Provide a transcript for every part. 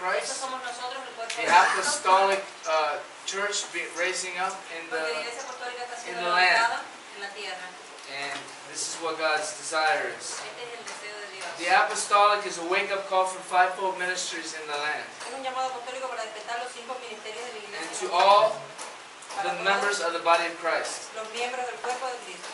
Christ. somos nosotros, el cuerpo The de Cristo. apostolic church raising up in Porque la the iglesia apostólica está siendo in the land. levantada en la tierra. and this is what God's desire is. Este es el deseo de Dios. The apostolic is a wake-up call for fivefold ministries in the land, Es un llamado apostólico para despertar los 5 ministerios de la and iglesia. to all Para the todos members of the body of Christ. los miembros del cuerpo de Cristo.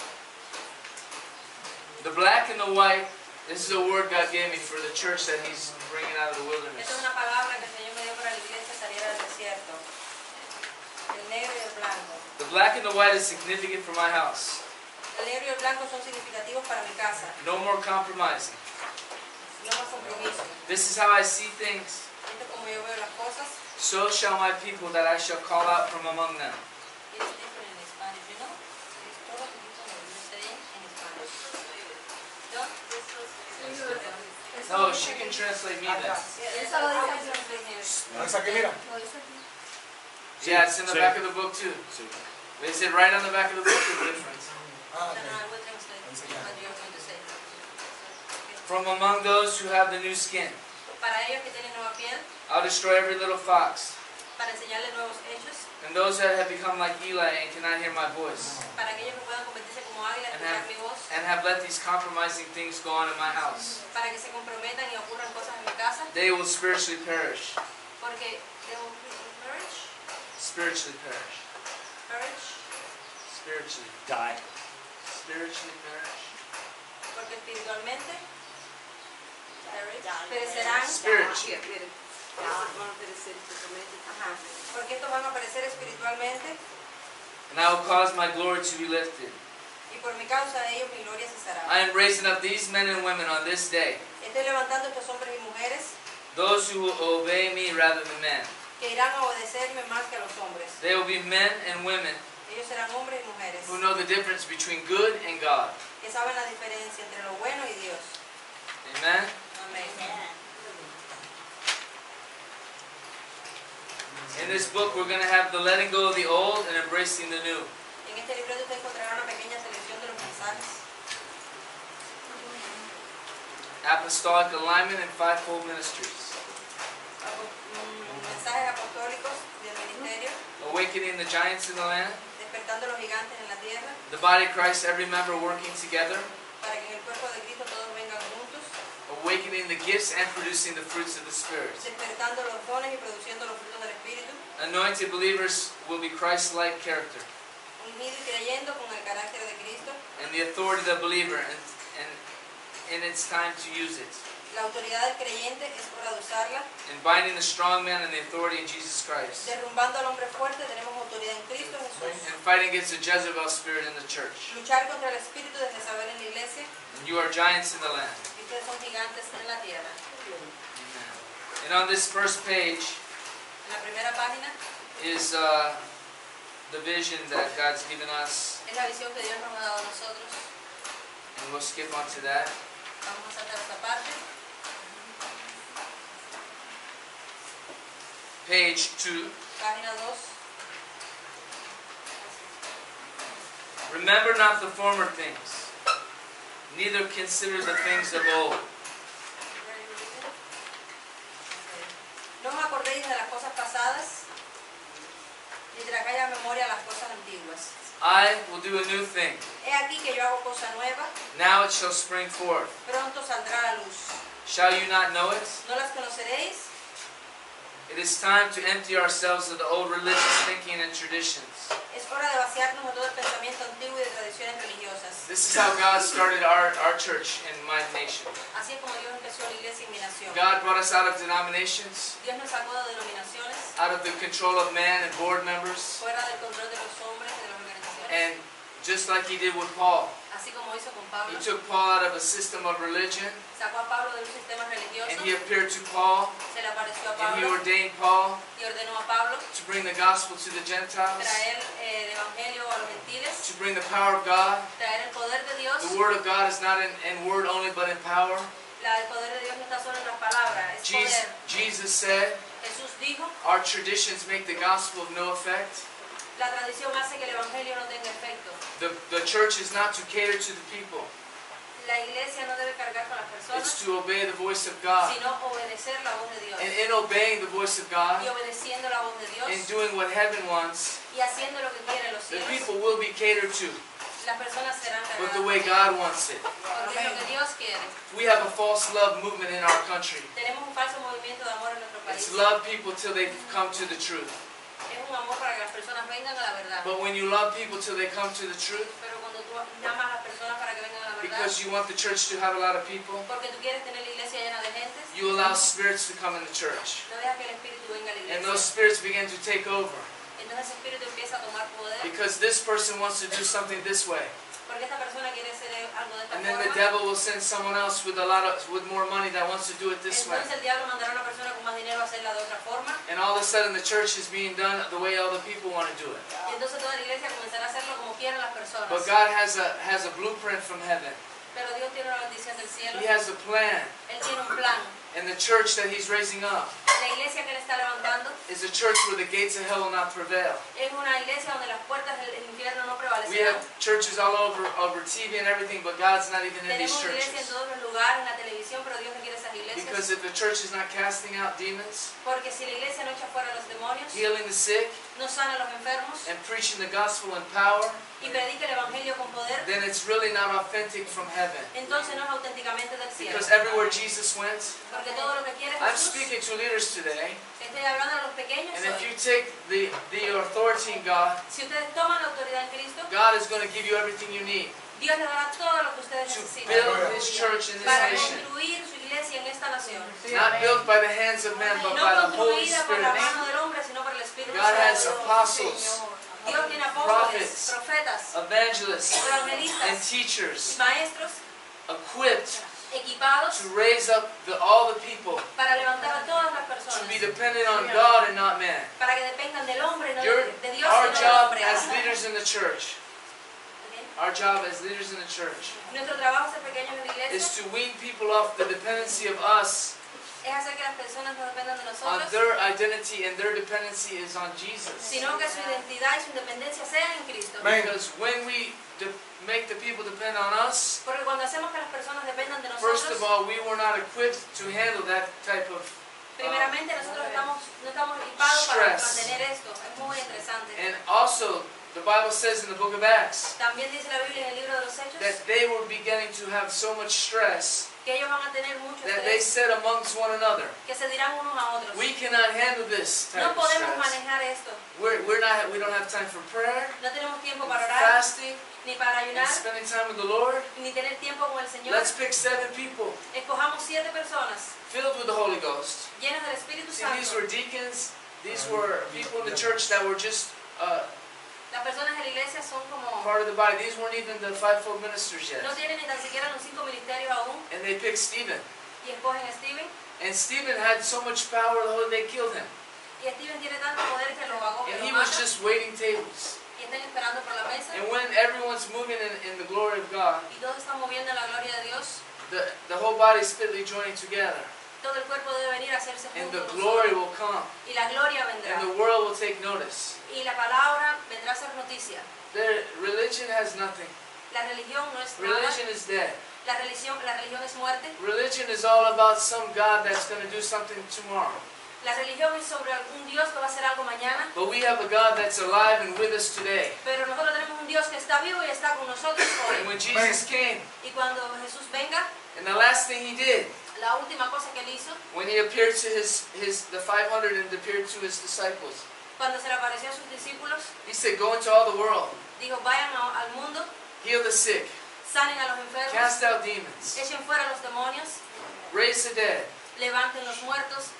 The black and the white. This is a word God gave me for the church that He's bringing out of the wilderness. Esta es una palabra que el Señor me dio para la iglesia saliera del desierto. El negro y el blanco. The black and the white is significant for my house. El negro y el blanco son significativos para mi casa. No more compromising. No más compromiso. This is how I see things. Esto es como yo veo las cosas. So shall my people that I shall call out from among them. It's different in Spanish, you know? It's todo un poquito lo que yo sé en Spanish. ¿No? No, she can translate me then. Eso lo dice ¿No es aquí, mira? Yeah, it's in the back of the book too. Is it right on the back of the book or different? Ah, No, ok. I will translate what you're going to say. From among those who have the new skin, Para ellos que tienen nueva piel, I'll destroy every little fox. para enseñarles nuevos hechos, And those that have become like Eli and cannot hear my voice, para que ellos no puedan convertirse como águilas, escuchar mi voz, and have let these compromising things go on in my house, para que se comprometan y ocurran cosas en mi casa, they will spiritually perish. porque they will perish, Spiritually perish. perish, Spiritually. Die. Spiritually perish. porque espiritualmente perish, perecerán, Spiritually. ajá, porque estos van a perecer espiritualmente And I will cause my glory to be lifted. y por mi causa de ellos mi gloria cesará. I am raising up these men and women on this day, Estoy levantando estos hombres y mujeres those who will obey me rather than men. que irán a obedecerme más que a los hombres. They will be men and women Ellos serán hombres y mujeres who know the difference between good and God. que saben la diferencia entre lo bueno y Dios. Amen? Amén. In this book, we're going to have the letting go of the old and embracing the new. En este libreto usted encontrará una pequeña selección de los mensajes. Apostolic alignment and fivefold ministries. Mensajes apostólicos del ministerio, Awakening the giants in the land. despertando los gigantes en la tierra, The body of Christ, every member working together. para que en el cuerpo de Cristo todos vengan juntos, Awakening the gifts and producing the fruits of the Spirit. despertando los dones y produciendo los frutos del Espíritu, Anointed believers will be Christ-like character. unido y creyendo con el carácter de Cristo, And the authority of the believer, and it's time to use it. la autoridad del creyente es hora de usarla, And binding the strong man and the authority in Jesus Christ. derrumbando al hombre fuerte tenemos autoridad en Cristo Jesús, And fighting against the Jezebel spirit in the church. luchar contra el espíritu de Jezabel en la iglesia, And you are giants in the land. y ustedes son gigantes en la tierra. Amen. And on this first page En la primera página is the vision that God's given us. es la visión que Dios nos ha dado a nosotros. And we'll skip on to that. Vamos a saltar esta parte. Page 2. Página 2. Remember not the former things, neither consider the things of old. No os acordéis de las cosas pasadas, ni traigáis a memoria las cosas antiguas. I will do a new thing. He aquí que yo hago cosa nueva, Now it shall spring forth. pronto saldrá la luz. Shall you not know it? ¿No las conoceréis? It is time to empty ourselves of the old religious thinking and traditions. Es hora de vaciarnos de todo el pensamiento antiguo y de tradiciones religiosas. This is how God started our church in my nation. Así es como Dios empezó la iglesia en mi nación. God brought us out of denominations, Dios nos sacó de denominaciones, out of the control of man and board members, fuera del control de los hombres y de las organizaciones. and just like He did with Paul, Así como hizo con Pablo, He took Paul out of a system of religion, sacó a Pablo de un sistema and religioso, He appeared to Paul, se le apareció a and He Pablo ordained Paul y ordenó a Pablo to bring the gospel to the Gentiles, traer el evangelio a los gentiles, to bring the power of God. traer el poder de Dios. The word of God is not in word only, but in power. El poder de Dios no está solo en las palabras, es poder. Jesus said, Jesús dijo, our traditions make the gospel of no effect. la tradición hace que el evangelio no tenga efecto. The church is not to cater to the people. La iglesia no debe cargar con las It's personas, to obey the voice of God. sino obedecer la voz de Dios. And in obeying the voice of God Y obedeciendo la voz de Dios and doing what heaven wants, y haciendo lo que quieren los the cielos, people will be catered to, las personas serán but the cargadas way God wants it. porque es lo que Dios quiere. We have a false love movement in our country. Tenemos un falso movimiento de amor en nuestro país. It's love people till they come to the truth. Es un amor para que las personas vengan a la verdad. But when you love people till they come to the truth, Pero cuando tú llamas a las personas para que vengan a la verdad, because you want the church to have a lot of people, porque tú quieres tener la iglesia llena de gente, you allow spirits to come in the church. no dejas que el espíritu venga a la And those iglesia. spirits begin to take over. Entonces ese espíritu empieza a tomar poder Because this person wants to do something this way. porque esta persona quiere hacer algo de esta And then the forma. devil will send someone else with with more money that wants to do it this way. Entonces el diablo mandará a una persona con más dinero a hacerla de otra forma. And all of a sudden the church is being done the way all the people want to do it. Y entonces toda la iglesia comenzará a hacerlo como quieren las personas. But God has a blueprint from heaven. Pero Dios tiene una bendición del cielo. He has a plan. Él tiene un plan. And the church that He's raising up La iglesia que Él está levantando is a church where the gates of hell will not prevail. es una iglesia donde las puertas del infierno no We prevalecerán. have churches all over TV and everything, but God's not even in these Tenemos iglesia en churches. todos los lugares, en la televisión, pero Dios no quiere esas iglesias. Because if the church is not casting out demons, Porque si la iglesia no echa fuera a los demonios, healing the sick, no sana a los enfermos and preaching the gospel in power, y predica el evangelio con poder, then it's really not authentic from heaven. entonces no es auténticamente del cielo. Because everywhere Jesus went, Porque todo lo que quiere I'm Jesús, speaking to leaders today, estoy hablando a los pequeños and if hoy. you take the authority in God, Si ustedes toman la autoridad en Cristo, God is going to give you everything you need Dios les dará todo lo que ustedes to necesitan build His church in this para nation. construir su iglesia en esta nación. Not built by the hands of men, but No by the Holy construida por la Spirit. mano del hombre, sino por el Espíritu God has Santo. apostles, Dios tiene apóstoles, prophets, profetas, evangelists, and evangelistas, teachers maestros equipped equipados to raise up all the people para levantar a todas las to be personas, dependent on God and not man. para que dependan del hombre y no Your, de Dios our y no del job hombre. as leaders in the church, ¿Ok? our job as leaders in the church, Nuestro trabajo ser pequeños en la is iglesia to wean people off the dependency of us es hacer que las personas no dependan de on nosotros, their identity, and their dependency is on Jesus. sino que su identidad y su independencia sean en Cristo. Because when we make the people depend on us, Porque cuando hacemos que las personas dependan de first of nosotros, all, we were not equipped to handle that type of primeramente nosotros no estamos equipados para stress. mantener esto. Es muy interesante. and also the Bible says in the book of Acts También dice la Biblia en el libro de los Hechos that they were beginning to have so much stress que ellos van a tener mucho that they estrés, said amongst one another, que se dirán unos a otros. we cannot handle this type No of podemos stress. manejar esto. We don't have time for prayer, No tenemos tiempo para orar, fasting, ni para and ayunar, spending time with the Lord. ni tener tiempo con el Señor. Let's pick 7 people Escojamos 7 personas filled with the Holy Ghost. llenas del Espíritu See, these Santo. were deacons, these were people in the church that were just Las personas de la iglesia son como, part of the body. These weren't even the fivefold ministers yet. no tienen ni tan siquiera los 5 ministerios aún, And they picked Stephen. y escogen a Steven. And Stephen had so much power, they killed him. Y Steven tiene tanto poder que lo hago, que And lo he was matan, just waiting tables. y están esperando por la mesa, And when everyone's moving in the glory of God, y todos están moviendo en la gloria de Dios, the whole body is fitly joining together. todo el cuerpo debe venir a hacerse And junto the con glory nosotros. will come. Y la gloria vendrá. And the world will take notice. Y la palabra vendrá a ser noticia. Their religion has nothing. La religión no es nada. Religion is dead. La religión es muerte. Religion is all about some God that's going to do something tomorrow. La religión es sobre un Dios que va a hacer algo mañana. But we have a God that's alive and with us today. Pero nosotros tenemos un Dios que está vivo y está con nosotros And hoy. when Jesus came, Y cuando Jesús venga, and the last thing he did, la última cosa que él hizo, when he appeared to the 500 and appeared to his disciples, cuando se le apareció a sus discípulos, he said, go into all the world, dijo, vayan al mundo, heal the sick, sanen a los enfermos, cast out demons, echen fuera a los demonios, raise the dead, levanten los muertos,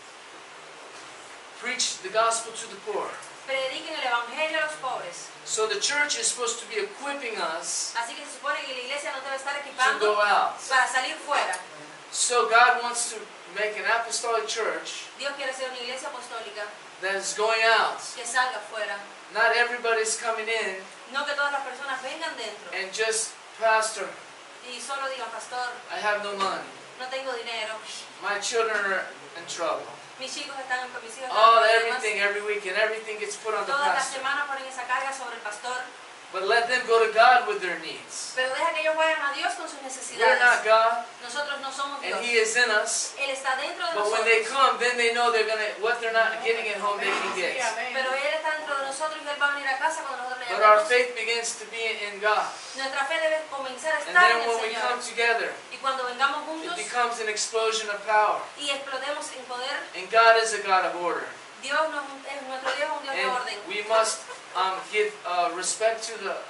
preach the gospel to the poor. prediquen el evangelio a los pobres. So the church is supposed to be equipping us Así que se supone que la iglesia no debe estar to equipando go out. para salir fuera. So God wants to make an apostolic church Dios quiere ser una iglesia apostólica that is going out. que salga fuera. Not everybody's coming in No que todas las personas vengan dentro and just, Pastor, y solo digan, pastor, I have no money. no tengo dinero, My children are in trouble. mis hijos están en mis hijos están All en problemas. everything every week, and everything gets put on the Todas las pastor. semanas ponen esa carga sobre el pastor. But let them go to God with their needs. Pero deja que ellos vayan a Dios con sus We're not necesidades. God, Nosotros no somos Dios. and He is in us. Él está dentro de But when they nosotros. come, then they know they're gonna what they're not getting at home, they can get. Pero Él está dentro de nosotros y Él va a venir a casa cuando nosotros le But our llamemos. faith begins to be in God. Nuestra fe debe comenzar a And estar en then el when we Señor. come together, Y cuando vengamos it juntos becomes an explosion of power. y explotemos en poder, And God is a God of order. nuestro Dios es un Dios de And orden. we must give respect to the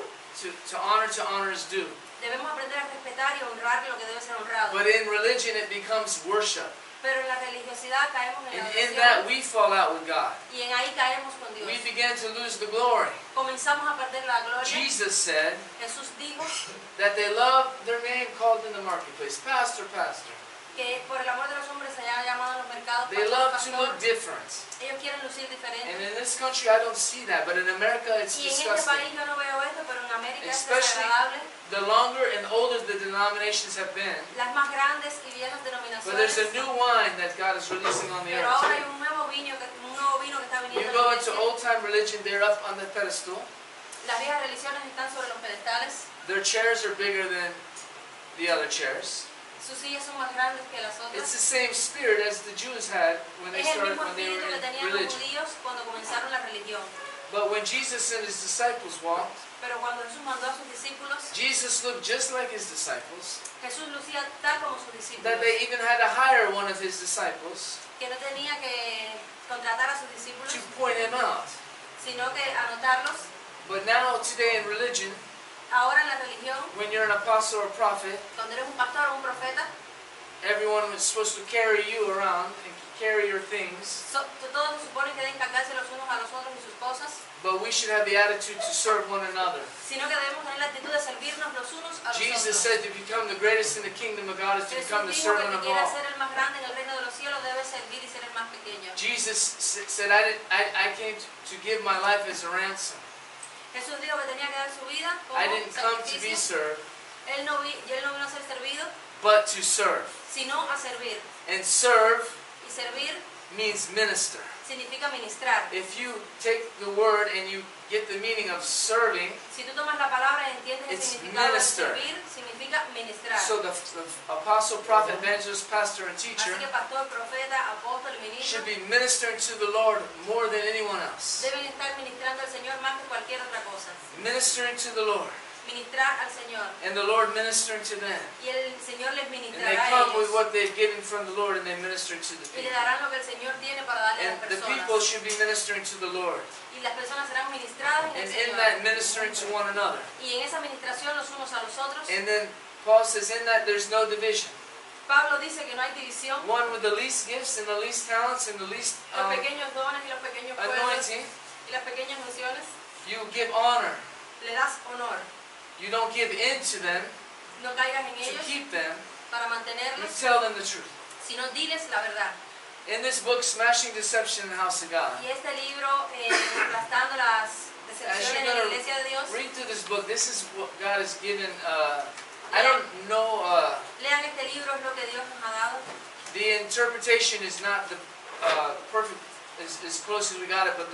to honor is due. Debemos aprender a respetar y honrar lo que debe ser honrado. But in religion, it becomes worship. Pero en la religiosidad caemos en la And in that, adoración we fall out with God. y en ahí caemos con Dios. We begin to lose the glory. Comenzamos a perder la gloria. Jesus said Jesús dijo that they love their name called in the marketplace. Pastor, pastor. que por el amor de los hombres se haya llamado en los mercados They pastor, love to pastor. look different. Ellos quieren lucir And diferente. in this country, I don't see that. But in America, it's Y en este disgusting. país yo no veo esto, pero en América es Especially desagradable. the longer and older the denominations have been. Las más grandes y viejas But there's a denominaciones. new wine that God is releasing on the Pero earth. ahora hay un nuevo vino que está You viniendo a go la into iglesia. old time religion, they're up on the pedestal. Las viejas religiones están sobre los pedestales. Their chairs are bigger than the other chairs. Sus sillas son más grandes que las It's otras. the same spirit as the Jews had when they Es el started, mismo when they espíritu were que in tenían los religion. judíos cuando comenzaron la religión. But when Jesus and his disciples walked, Pero cuando Jesús mandó a sus discípulos, Jesus looked just like his disciples. Jesús lucía tal como sus That discípulos. they even had to hire one of his disciples Que no tenía que contratar a sus discípulos, to point him out. sino que anotarlos. But now, today in religion, Ahora en la religión, when you're an apostle or prophet, cuando eres un pastor o un profeta, everyone is supposed to carry you around and carry your things. todos se supone que deben cargarse los unos a los otros y sus cosas, But we should have the attitude to serve one another. sino que debemos tener la actitud de servirnos los unos a los Jesus otros. said to become the greatest in the kingdom of God is to Jesús become the dijo que servant el of que quiera all. ser el más grande en el reino de los cielos debe servir y ser el más pequeño. Jesus said, I came to give my life as a ransom. Jesús dijo que tenía que dar su vida como I didn't come to be sacrificio. served, Él no vino a ser servido, but to serve. sino a servir. And serve Y servir means minister. significa ministrar. If you take the word and you get the meaning of serving, Si tú tomas la palabra y entiendes el It's significado de minister. servir, significa ministrar. so the apostle, prophet, evangelist, pastor, and teacher Así que pastor, profeta, apóstol y ministro should be ministering to the Lord more than anyone else. deben estar ministrando al Señor más que cualquier otra cosa. Ministering to the Lord, Ministrar al Señor. and the Lord ministering to them. Y el Señor les And they ministrará a come with ellos. what they've given from the Lord and they minister to the Y le people. darán lo que el Señor tiene para darle a And las the personas. people should be ministering to the Lord. Y las personas serán ministradas en And el in Señor. that, ministering to one another. Y en esa ministración los unos a los otros. And then Paul says, in that there's no division. Pablo dice que no hay división. One with the least gifts and the least talents and the least Los pequeños dones y los pequeños pueblos anointing, y las pequeñas unciones. you give honor. Le das honor. You don't give in to them No caigas en to ellos keep them. para You mantenerlos, tell them the truth. sino diles la verdad. In this book, Smashing Deception in the House of God, Y este libro, aplastando las decepciones en la iglesia de Dios, read through this book. This is what God has given. I don't know. lean este libro, es lo que Dios nos ha dado. The interpretation is not the perfect, as close as we got it, but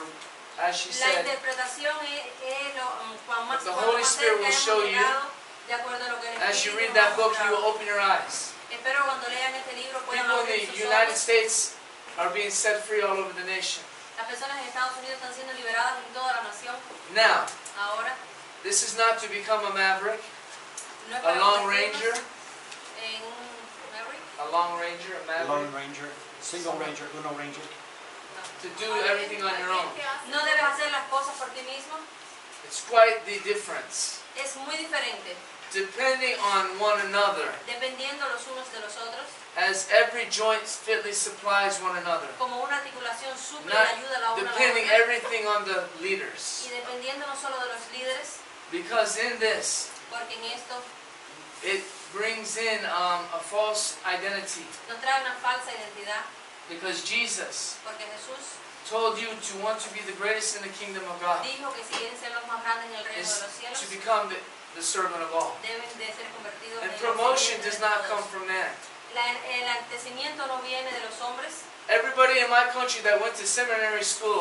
as she La said, interpretación es cuando más The Holy Spirit will show you. de acuerdo a lo que el as you Espíritu read nos ha that book, you will mostrado. open your eyes. Espero cuando lean este libro puedan People abrir in the sus United ojos. States are being set free all over the nation. Las personas en Estados Unidos están siendo liberadas en toda la nación. Now, Ahora, this is not to become a maverick, no es a para long convertirnos ranger, en un Maverick. a long ranger, a Lone maverick, Ranger, Single Ranger, Uno Ranger. to do everything on your own. No debes hacer las cosas por ti mismo. It's quite the difference. Es muy diferente, Depending on one another, dependiendo los unos de los otros, as every joint fitly supplies one another. como una articulación suple y Not ayuda a la una a la depending otra. everything on the leaders. Y dependiendo no solo de los líderes, Because in this, porque en esto it brings in a false identity. nos trae una falsa identidad, Because Jesus porque Jesús told you to want to be the greatest in the kingdom of God dijo que si quieren ser los más grandes en el reino is de los cielos, to become the servant of all. deben de ser convertidos And en promotion los does sirvientes de not todos. come from man. El enaltecimiento no viene de los hombres. Everybody in my country that went to seminary school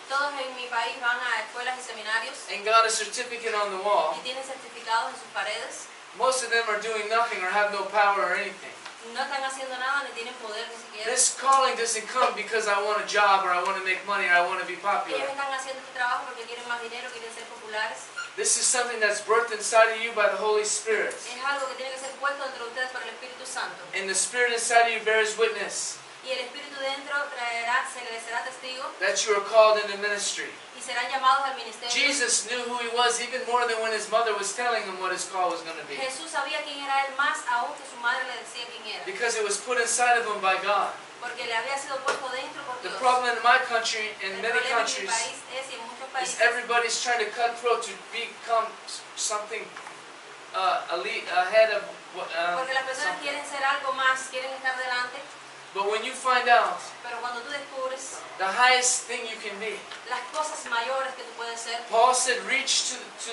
Todos en mi país van a escuelas y seminarios and got a certificate on the wall. y tienen certificados en sus paredes. Most of them are doing nothing or have no power or anything. No están haciendo nada ni tienen poder ni siquiera. This calling doesn't come because I want a job or I want to make money or I want to be popular. Ellos están haciendo este trabajo porque quieren más dinero, quieren ser populares. This is something that's birthed inside of you by the Holy Spirit. Es algo que tiene que ser puesto dentro de ustedes por el Espíritu Santo. And the Spirit inside of you bears witness Y el Espíritu dentro se les será testigo that you are called into ministry. y serán llamados al ministerio. Jesus knew who he was even more than when his mother was telling him what his call was going to be. Jesús sabía quién era él más aún que su madre le decía quién era. Because it was put inside of him by God. Porque le había sido puesto dentro por The Dios. problem in my country, in El many problema en mi countries, país es y en muchos is países everybody's trying to cut throat to become something elite, ahead of porque las personas something. quieren ser algo más, quieren estar delante, But when you find out pero cuando tú descubres the highest thing you can be, las cosas mayores que tú puedes ser, Paul said, reach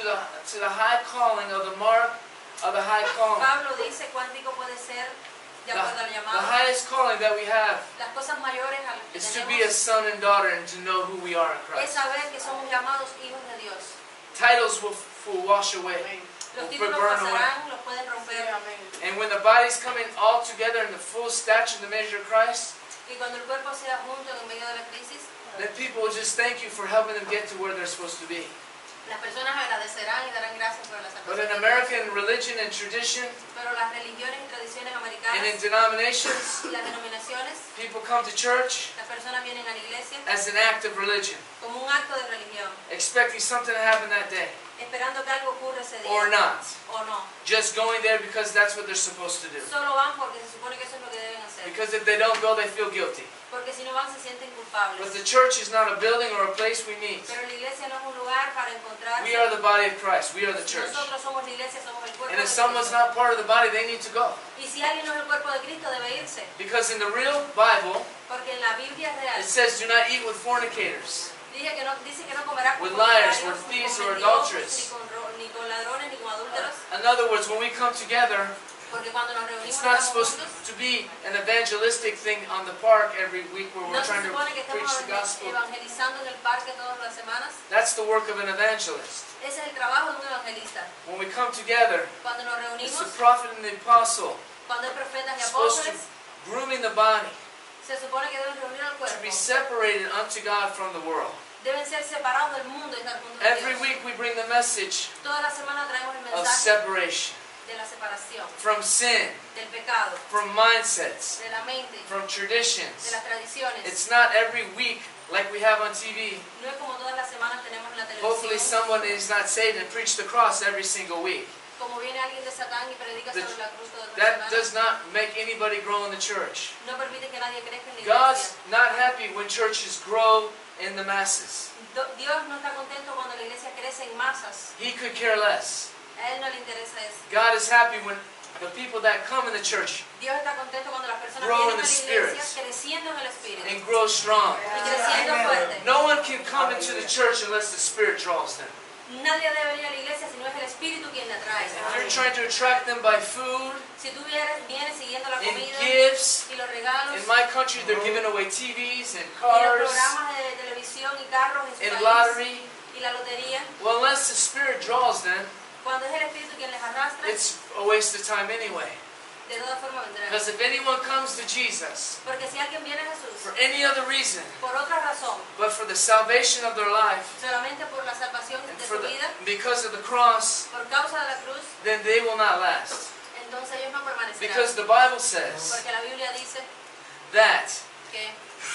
to the high calling of the mark of the high calling. Pablo dice cuántico puede ser de acuerdo al The llamado. highest calling that we have Las cosas mayores a las que is to be a tenemos son and daughter and to know who we are in es Christ. saber que somos llamados hijos de Dios. Titles will wash away, Los will títulos burn away. pasarán, los pueden romper. And when the body's coming all together in the full stature and the measure of Christ, Y cuando el cuerpo sea junto en medio de la crisis, then people will just thank you for helping them get to where they're supposed to be. las personas agradecerán y darán gracias por la But salvación. in American religion and tradition Pero las religiones y tradiciones and in americanas denominations, y las denominaciones, people come to church las personas vienen a la iglesia as an act of religion, como un acto de religión, expecting something to happen that day, esperando que algo ocurra ese día or not. o no. Just going there because that's what they're supposed to do. Solo van porque se supone que eso es lo que deben hacer. Because if they don't go, they feel guilty. Porque si no van se sienten But culpables. the church is not a building or a place we meet. Pero la iglesia no es un lugar para encontrarse. We are the body of Christ. We are the church. Nosotros somos la iglesia, somos el cuerpo And de if someone's Cristo. not part of the body, they need to go. Y si alguien no es el cuerpo de Cristo, debe irse. Because in the real Bible, Porque en la Biblia real it says, do not eat with fornicators, dice que no comerás con with liars, fornicarios, with thieves, ni or con mentirosos, adulterers. ni con ladrones, ni con adúlteros. In other words, when we come together, Porque cuando nos reunimos it's not estamos supposed juntos. to be an evangelistic thing on the park every week where No we're se trying to supone que preach estamos the gospel. evangelizando en el parque todas las semanas. That's the work of an evangelist. Ese es el trabajo de un evangelista. When we come together, Cuando nos it's reunimos, the prophet and the apostle cuando hay profetas y supposed to apóstoles, grooming the body se supone que deben reunir al to cuerpo. be separated unto God from the world. Deben ser separados del mundo y estar juntos con Every Dios. week we bring the message Toda la semana traemos el of mensaje separation de la separación, from sin, del pecado, from mindsets, de la mente, from de traditions. las tradiciones. It's not every week like we have on TV. No es como todas las semanas tenemos en la Hopefully televisión, someone is not saved and preach the cross every single week. como viene alguien de Satán y predica sobre la cruz todas las That semanas. does not make anybody grow in the church. No permite que nadie crezca en la God's iglesia. not happy when churches grow in the masses. Dios no está contento cuando la iglesia crece en masas. He could care less. A Él no le interesa eso. God is happy when the people that come in the church Dios está contento cuando las personas Grow vienen in a la the iglesia Spirit. creciendo en el Espíritu and grow strong. y creciendo fuerte. No one can come into the church unless the Spirit draws them. Nadie debe venir a la iglesia si no es el Espíritu quien le atrae. If you're trying to attract them by food Si tú vienes siguiendo la and comida gifts, y los regalos in my country they're giving away TVs and y los cars programas de televisión y carros en su and país lottery. y la lotería, Well, unless the Spirit draws them, cuando es el Espíritu quien les arrastra, it's a waste of time anyway. de todas formas vendrán. Because if anyone comes to Jesus Porque si alguien viene a Jesús for any other reason por otra razón, but for the salvation of their life solamente por la salvación and de for su vida, because of the cross, por causa de la cruz, then they will not last. entonces ellos no permanecerán. Because the Bible says Porque la Biblia dice that que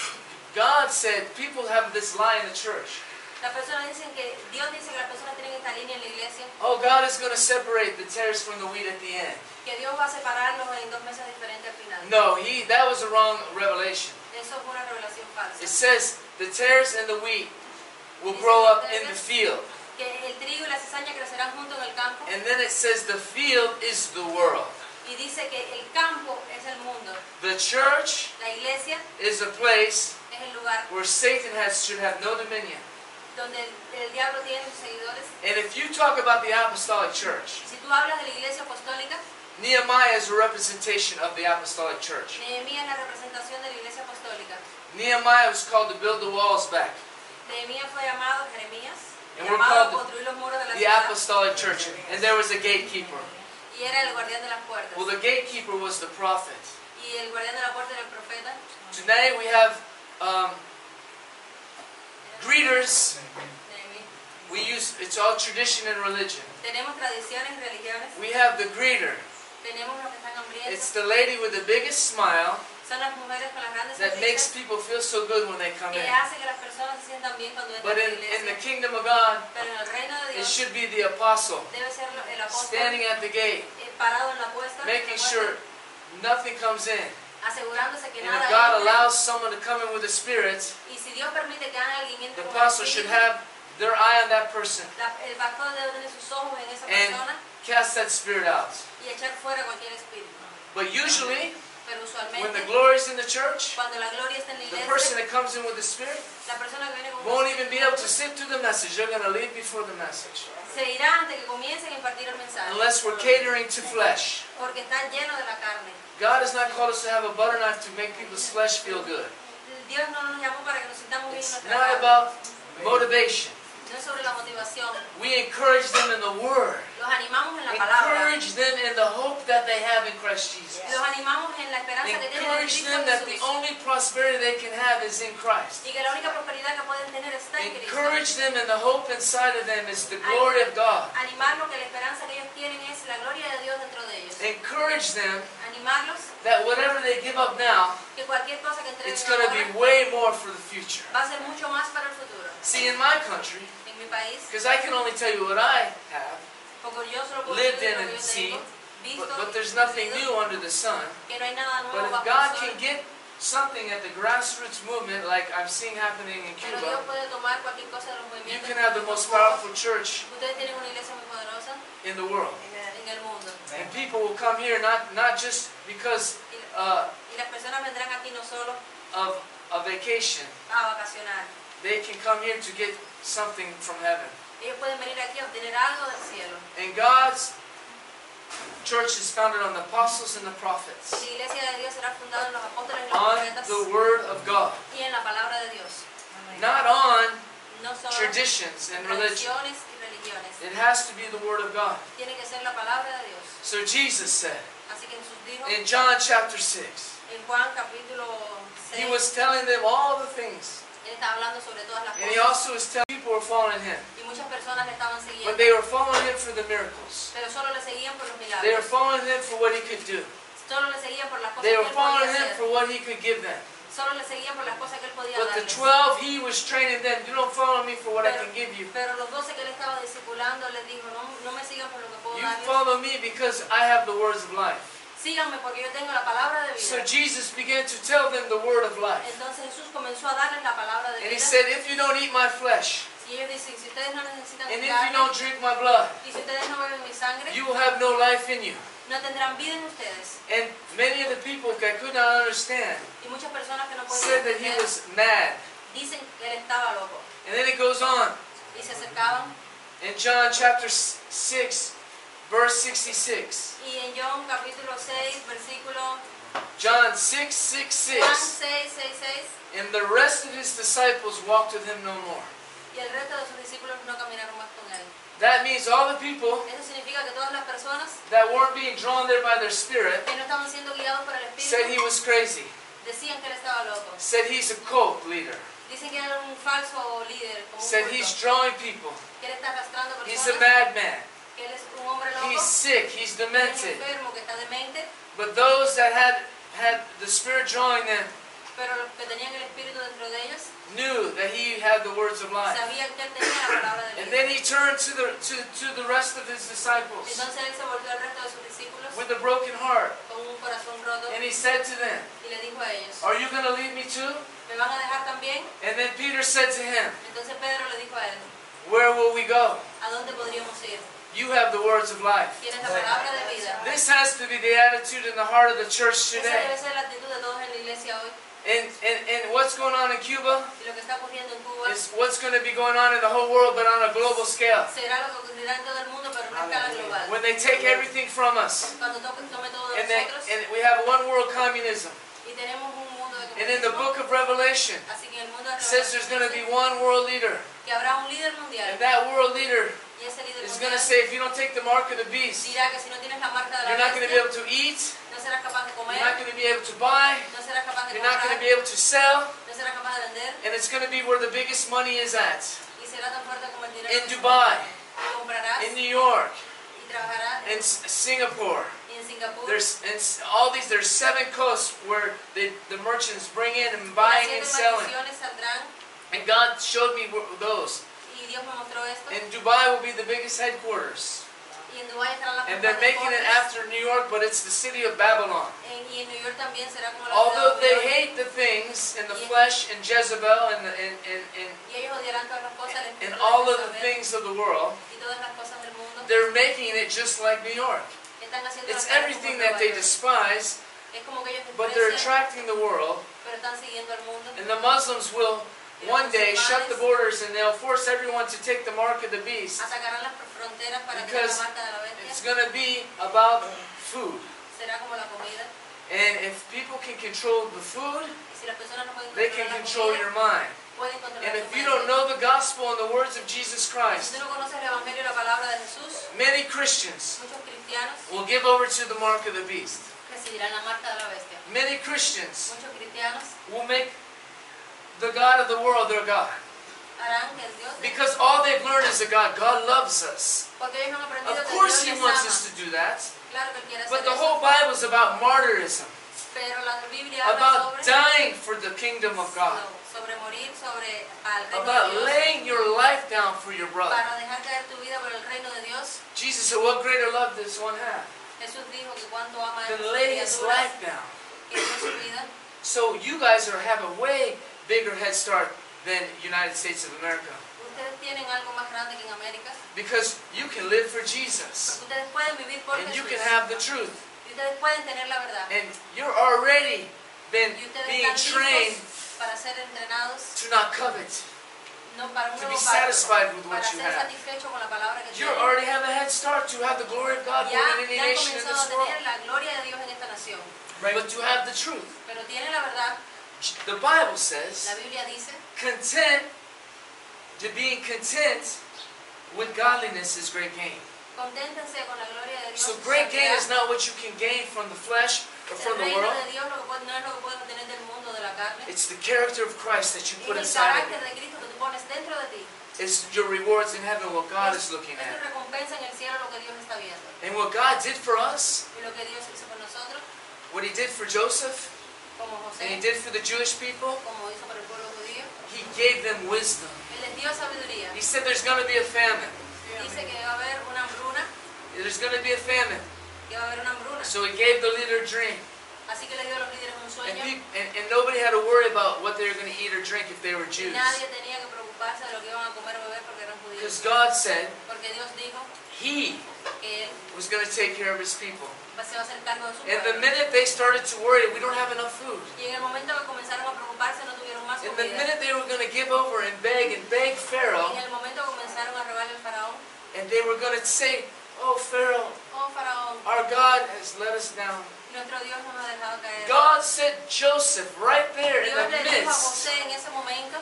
God said people have this lie in the church. las personas dicen que Dios dice que las personas tienen esta línea en la iglesia, Oh, God is going to separate the tares from the wheat at the end. que Dios va a separarlos en dos mesas diferentes al final. No, that was a wrong revelation. Eso es una revelación falsa. It says the tares and the wheat will grow up in the field. Que el trigo y la cizaña crecerán juntos en el campo. And then it says the field is the world. Y dice que el campo es el mundo. The church La iglesia is a place es el lugar where Satan should have no dominion. donde el diablo tiene sus seguidores. And if you talk about the apostolic church, Si tú hablas de la iglesia apostólica, Nehemiah is a representation of the apostolic church. Nehemías es la representación de la iglesia apostólica. Nehemiah was called to build the walls back. Nehemías fue llamado Jeremías, And we're llamado a called construir los muros de la the ciudad, apostolic church. And there was a gatekeeper. y era el guardián de las puertas. Well, the gatekeeper was the prophet. Y el guardián de la puerta era el profeta. Today we have greeters. Nehemías. It's all tradition and religion. Tenemos tradiciones y religiones. We have the greeter. Tenemos los que están It's hambrientos. the lady with the biggest smile Son las mujeres con las grandes that makes sonrisas people feel so good when they come que in. hace que las personas se sientan bien cuando entran But a la in the iglesia. kingdom of God, Pero en el reino de it Dios should be the apostle debe ser el apóstol standing at the gate, parado en la puerta, making sure nothing comes in. asegurándose que And nada if God entre. allows someone to come in with the Spirit, Y si Dios permite que alguien the entre con el apostle should espíritu, have their eye on that person el pastor debe tener sus ojos en esa and persona cast that spirit out. y echar fuera cualquier espíritu. But usually, Pero when the usualmente, glory is in the church, cuando la gloria está en la the person iglesia, that comes in with the Spirit la persona que viene con un won't even be espíritu able to sit through the message. They're going to leave before the message. se irá antes que comiencen a impartir el mensaje, Unless we're catering to flesh. porque está lleno de la carne. God has not called us to have a butter knife to make people's flesh feel good. Dios no nos llamó para que nos sintamos bien en It's nuestra not carne. about motivation. No es sobre la motivación. We encourage them in the Word. Los animamos en la palabra. Encourage them in the hope that they have in Christ Jesus. Los animamos en la esperanza que tienen en Encourage Cristo them that the Jesús. only prosperity they can have is in Christ. Y que la única prosperidad que pueden tener está en Cristo. Encourage them and the hope inside of them is the glory of God. Animarlos que la esperanza que ellos tienen es la gloria de Dios dentro de ellos. Encourage them Animarlos that whatever they give up now, que cualquier cosa que entreguen it's going to be ahora way more for the future. va a ser mucho más para el futuro. See, in my country, En mi país, because I can only tell you what I have, porque yo solo puedo lived decir in lo que and yo seen, tengo, visto, but there's nothing vivido, new under the sun. que no hay nada But nuevo if bajo God el sol. can get something at the grassroots movement like I'm seeing happening in Pero Dios Cuba, puede tomar cualquier cosa de los you movimientos. can have the que most tenemos. powerful church Ustedes tienen una iglesia muy poderosa in the world. en el mundo. And people will come here not just because Y las personas vendrán aquí no solo of a vacation. a vacacionar. They can come here to get something from heaven. Ellos pueden venir aquí a obtener algo del cielo. And God's church is founded on the apostles and the prophets, La iglesia de Dios será fundada en los apóstoles y los on profetas the Word of God, y en la palabra de Dios. not on No solo traditions and religion. tradiciones y religiones. It has to be the Word of God. Tiene que ser la palabra de Dios. So Jesus said Así que Jesús dijo in John chapter 6, en Juan capítulo He 6, was telling them all the things. Él está hablando sobre todas las And He cosas. also was telling people were following Him. Y muchas personas le estaban But siguiendo. they were following Him for the miracles. Pero solo le seguían por los They were milagros. following Him for what He could do. Solo le seguían por las cosas They que were él podía following Him hacer. for what He could give them. Solo le seguían por las cosas que él podía But the darles. 12, He was training them. You don't follow me for what I can give you. Pero los 12 que él estaba discipulando les dijo, no me sigan por lo que puedo You darles. follow me because I have the words of life. Síganme porque yo tengo la palabra de So vida. Jesus began to tell them the word of life. Entonces Jesús comenzó a darles la palabra de And He vida. said, if you don't eat my flesh, Y ellos dicen, si ustedes no necesitan and mi if you carne, don't drink my blood, y si ustedes no beben mi sangre, you will have no life in you. no tendrán vida en ustedes. And many of the people that could not understand Y muchas personas que no said pueden that He entender, was mad. dicen que él estaba loco. And then it goes on. Y se acercaban. In John chapter 6, verse 66. Y en John capítulo 6, versículo John 6, Juan 6. 6, 6, 6. And the rest of His disciples walked with Him no more. Y el resto de sus discípulos no caminaron más con él. That means all the people Eso significa que todas las personas that weren't being drawn there by their spirit que no estaban siendo guiados por el said He Espíritu was crazy. decían que él estaba loco. Said he's a cult leader. Dicen que era un falso líder, como un Said culto, he's drawing people. que él está arrastrando He's a personas, madman. que él es un hombre loco, He's sick. He's que es demented. enfermo, que está demente, But those that had the Spirit drawing them pero los que tenían el Espíritu dentro de ellos knew that He had the words of life. sabían que él tenía la palabra de And vida. then He turned to the rest of His disciples Entonces él se volvió al resto de sus discípulos with a broken heart. con un corazón roto And He said to them, y le dijo a ellos, are you going to leave me too? ¿me van a dejar también? And then Peter said to him, Entonces Pedro le dijo a él, where will we go? ¿a dónde podríamos ir? You have the words of life. Tienes la palabra de vida. This has to be the attitude in the heart of the church Esa today. debe ser la actitud de todos en la iglesia hoy. And what's going on in Cuba Y lo que está ocurriendo en Cuba is what's going to be going on in the whole world, but on a global scale. será lo que ocurrirá en todo el mundo, pero no a escala global. When they take everything from us, Cuando tome todo de and nosotros we have one world communism. y tenemos un mundo de And in the comunismo, book of Revelation, así que en el mundo de en says there's going to be Revelación one world leader. que habrá un líder mundial And that world leader y ese líder is going to mundial say, if you don't take the mark of the beast, dirá que si no tienes la marca de you're la not going to be bestia able to eat, no serás capaz de comer, you're not going to be able to buy, no serás capaz de you're not going to comprar, be able to sell, no serás capaz de vender and it's going to be where the biggest money is at. y será tan fuerte como el dinero In que Dubai, comprarás in New York, y trabajarás in Singapore. y en Singapur. There's there's 7 coasts where the merchants bring in and Las buying 7 and selling. maldiciones saldrán And God showed me those. y Dios me mostró esto And Dubai will be the biggest headquarters. y en Dubái estarán las And they're making it cortes, after New York, but it's the city of Babylon. y en New York también será como la Although ciudad de they Babilonia. hate the things in the flesh and Jezebel and Y ellos odiarán todas las cosas del and espíritu all de of the Jezabel things of the world, y todas las cosas del mundo. they're making it just like New York. Están haciendo It's las cosas everything como that they Nueva York. despise, Es como que ellos but they're desprecian, attracting the world. pero están siguiendo al mundo. And the Muslims will one day shut the borders and they'll force everyone to take the mark of the beast. Atacarán las fronteras para tirar Because la marca de la it's bestia. going to be about food. Será como la comida. And if people can control the food, Y si las personas no pueden they can controlar control la your comida, mind. pueden controlar And tu if you mente. don't know the gospel and the words of Jesus Si Christ, tú no conoces el evangelio y la palabra de Jesús, many Christians muchos cristianos will give over to the mark of the beast. recibirán la marca de la bestia. Many Christians Muchos cristianos will make the God of the world their God. harán que el Dios de Because all they've learned is that God loves us. porque ellos han aprendido Of que course Dios He les wants ama. us to do that. Claro que Él quiere But hacer the eso. whole Bible is about martyrism, Pero la Biblia habla about sobre, dying for the kingdom of God, sobre morir, sobre al reino about de Dios, laying your life down for your brother. para dejar caer tu vida por el reino de Dios. Jesus said, what greater love does one have Jesús dijo que cuánto ama a than sus lay his criaturas, life down? que dio su vida. So you guys have a way bigger head start than United States of America. Ustedes tienen algo más grande que en América. Because you can live for Jesus. Ustedes pueden vivir por And you Jesús. can have the truth. Y ustedes pueden tener la verdad. And you're already been Y ustedes being están trained listos para ser entrenados, to not covet, no para un to be nuevo pacto, satisfied with para what you ser have. satisfecho con la palabra que You tienen. already have a head start to have the glory of God more Ya than any han nation in comenzado a this world. tener la gloria de Dios en esta nación. But to have the truth. Pero tienen la verdad. The Bible La says, Biblia dice being content with godliness is great gain. conténtense con la gloria de Dios. So en su great gain santidad. is not what you can gain from the flesh or El from the reino world. de Dios no es lo que puedes obtener del mundo de la carne. It's the character of Christ that you put Es el inside of carácter you. de Cristo que tú pones dentro de ti. It's your rewards in heaven, what God is looking Es tu at. recompensa en el cielo lo que Dios está viendo. And what God did for us, Y lo que Dios hizo por nosotros, what He did for Joseph, como and He José, did for the Jewish people, como hizo para el pueblo judío, He gave them wisdom. Él les dio sabiduría. He said there's going to be a famine. Dice que va a haber una hambruna, There's going to be a famine. que va a haber una hambruna. So He gave the leader a dream. Así que le dio a los líderes un And, sueño. and nobody had to worry about what they were going to eat or drink if they were Y Jews. nadie tenía que preocuparse de lo que iban a comer o beber porque eran Because judíos. God said Porque Dios dijo He que Él was going to take care of His people. se va a hacer cargo de su And the pueblo. minute they started to worry, we don't have enough food. Y en el momento que comenzaron a preocuparse no tuvieron más And the comida. minute they were going to give over and beg Pharaoh, En el momento que comenzaron a robarle al faraón, and they were going to say, oh Pharaoh, oh faraón, our God has let us down. nuestro Dios nos ha dejado caer. God sent Joseph right there in Dios the le dijo a midst, José en ese momento,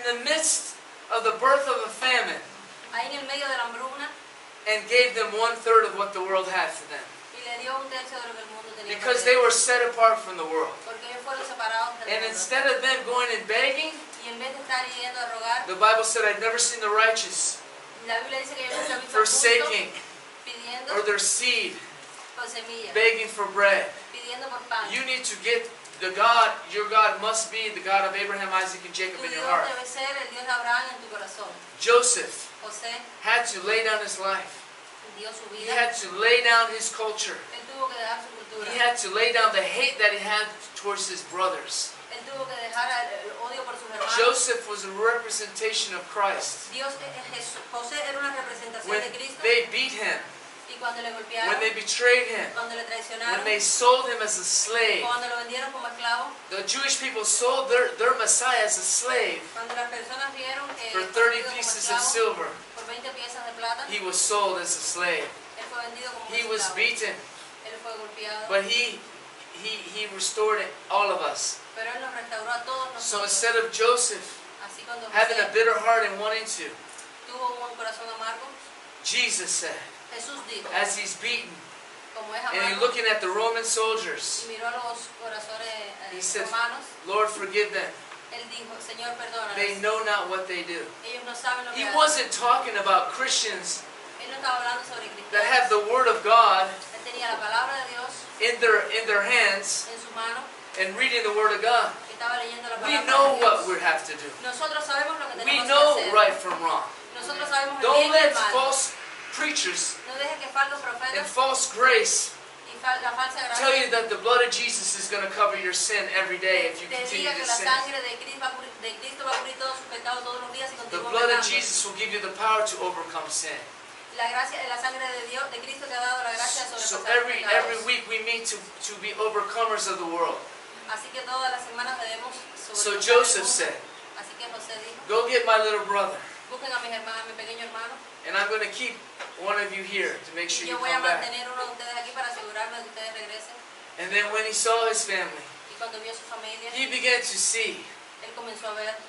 of the birth of a famine, ahí en el medio de la hambruna, and gave them 1/3 of what the world had for them. y le dio un tercio de lo que el mundo tenía. Because para they ellos. were set apart from the world. Porque ellos fueron separados del And mundo. instead of them going and begging, Y en vez de estar yendo a rogar, the Bible said, I've never seen the righteous la Biblia dice que ellos nunca han visto forsaking pidiendo or their seed por semilla, begging for bread. pidiendo por pan. You need to get the God, your God must be the God of Abraham, Isaac, and Jacob Tu in your Dios heart. debe ser el Dios de Abraham en tu corazón. Joseph José had to lay down his life. dio su He vida. had to lay down his culture. Él tuvo que dejar su cultura. He had to lay down the hate that he had towards his brothers. Él tuvo que dejar el odio por sus hermanos. Joseph was a representation of Christ. José era una representación When de Cristo. they beat him, Y cuando le golpearon, when they betrayed him, cuando le when traicionaron, they sold him as a slave, cuando lo vendieron como esclavo, the Jewish people sold their Messiah as a slave cuando las personas vieron que for fue 30 vendido como pieces of esclavo silver. por 20 piezas de plata, He was sold as a slave. él fue vendido como He was esclavo. beaten, Él fue golpeado, but he restored all of us. pero él nos restauró a todos So nosotros. instead of Joseph Cuando having a José bitter heart and wanting to. tuvo un corazón amargo, Jesus said, Jesús dijo, as he's beaten, como es and he's amargo, looking at the Roman soldiers, y miró a los corazones he said, romanos, Lord, forgive them. él dijo, Señor, perdónalos. They know not what they do. Ellos no saben lo que He hacen. wasn't talking about Christians Él no estaba hablando sobre that have cristianos. the Word of God Él tenía la palabra de Dios in their hands en su mano, and reading the Word of God. que estaba leyendo la We palabra know de what Dios. we have to do. Nosotros sabemos lo que We tenemos que know hacer. right from wrong. Nosotros sabemos el Don't bien y el let mal. false preachers No deje que falsos and profetas false grace y la falsa tell gracia you that the blood of Jesus is going to cover your sin every day if you te continue diga to que la sin. sangre de Cristo va a cubrir todos sus pecados todos los días y The continúa blood of pecando. Jesus will give you the power to overcome sin. La sangre de Dios, de Cristo te ha dado la gracia de So sobrepasar los every pecados. week we meet to be overcomers of the world. Así que todas las semanas debemos So sobrepasar el Joseph mundo. said, Así que José dijo, go get my little brother, busquen a mi pequeño hermano and I'm going to keep one of you here to make y sure yo you voy a come back. mantener uno de ustedes aquí para asegurarme de que ustedes regresen. And then when he saw his family, Y cuando vio a su familia, he began to see él comenzó a ver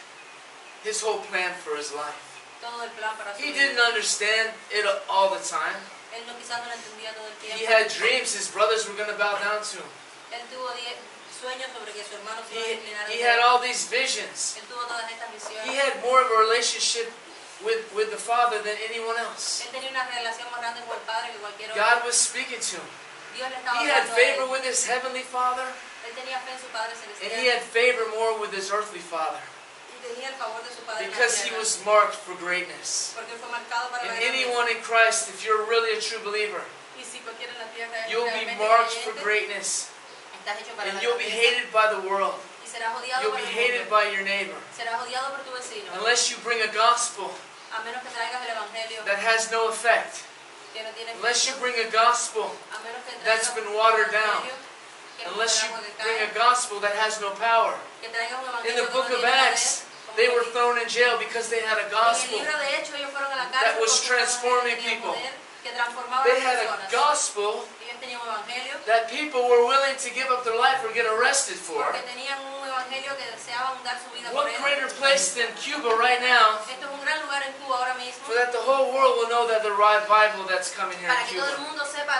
his whole plan for his life. todo el plan para su He vida. didn't understand it all the time. Él no, quizás no lo entendía todo el tiempo. He had dreams his brothers were going to bow down to him. Él tuvo sueños sobre que su hermano se iba a inclinar He ante had él. all these visions. Él tuvo todas estas visiones. He had more of a relationship with the Father than anyone else. Él tenía una relación más grande con el Padre que cualquier otro. God was speaking to him. Dios le estaba He had hablando a él. favor with his heavenly Father, Él tenía fe en su Padre and celestial. he had favor more with his earthly Father Y tenía el favor de su Padre en la because he tierra. was marked for greatness. Porque él fue marcado para And la grandeza. anyone in Christ, if you're really a true believer, Y si cualquiera en la tierra es you'll be realmente marked for creyente, greatness, estás hecho para and la you'll be grandeza. hated by the world. Y serás odiado You'll por be el hated mundo. by your neighbor Serás odiado por tu vecino. unless you bring a gospel A menos que traigas el evangelio that has no effect. que no tiene Unless you efecto. bring a gospel A menos que that's traigas been un watered down. evangelio que no unless you fuera agua que bring cae, a gospel that has no power. que traigas un In evangelio the que book no of tiene poder, Acts, como they que were dice, thrown in jail because they had a en el gospel. libro de Hechos ellos fueron a la that cárcel was porque transforming tenían people. poder que transformaba They a had las a personas. gospel Ellos tenían un evangelio that people were willing to give up their life or get arrested for. porque tenían un evangelio que deseaban dar su vida por What él. greater place than Cuba right now Esto es un gran lugar en Cuba ahora mismo for that the whole world will know that the revival that's coming here para in que todo el Cuba. mundo sepa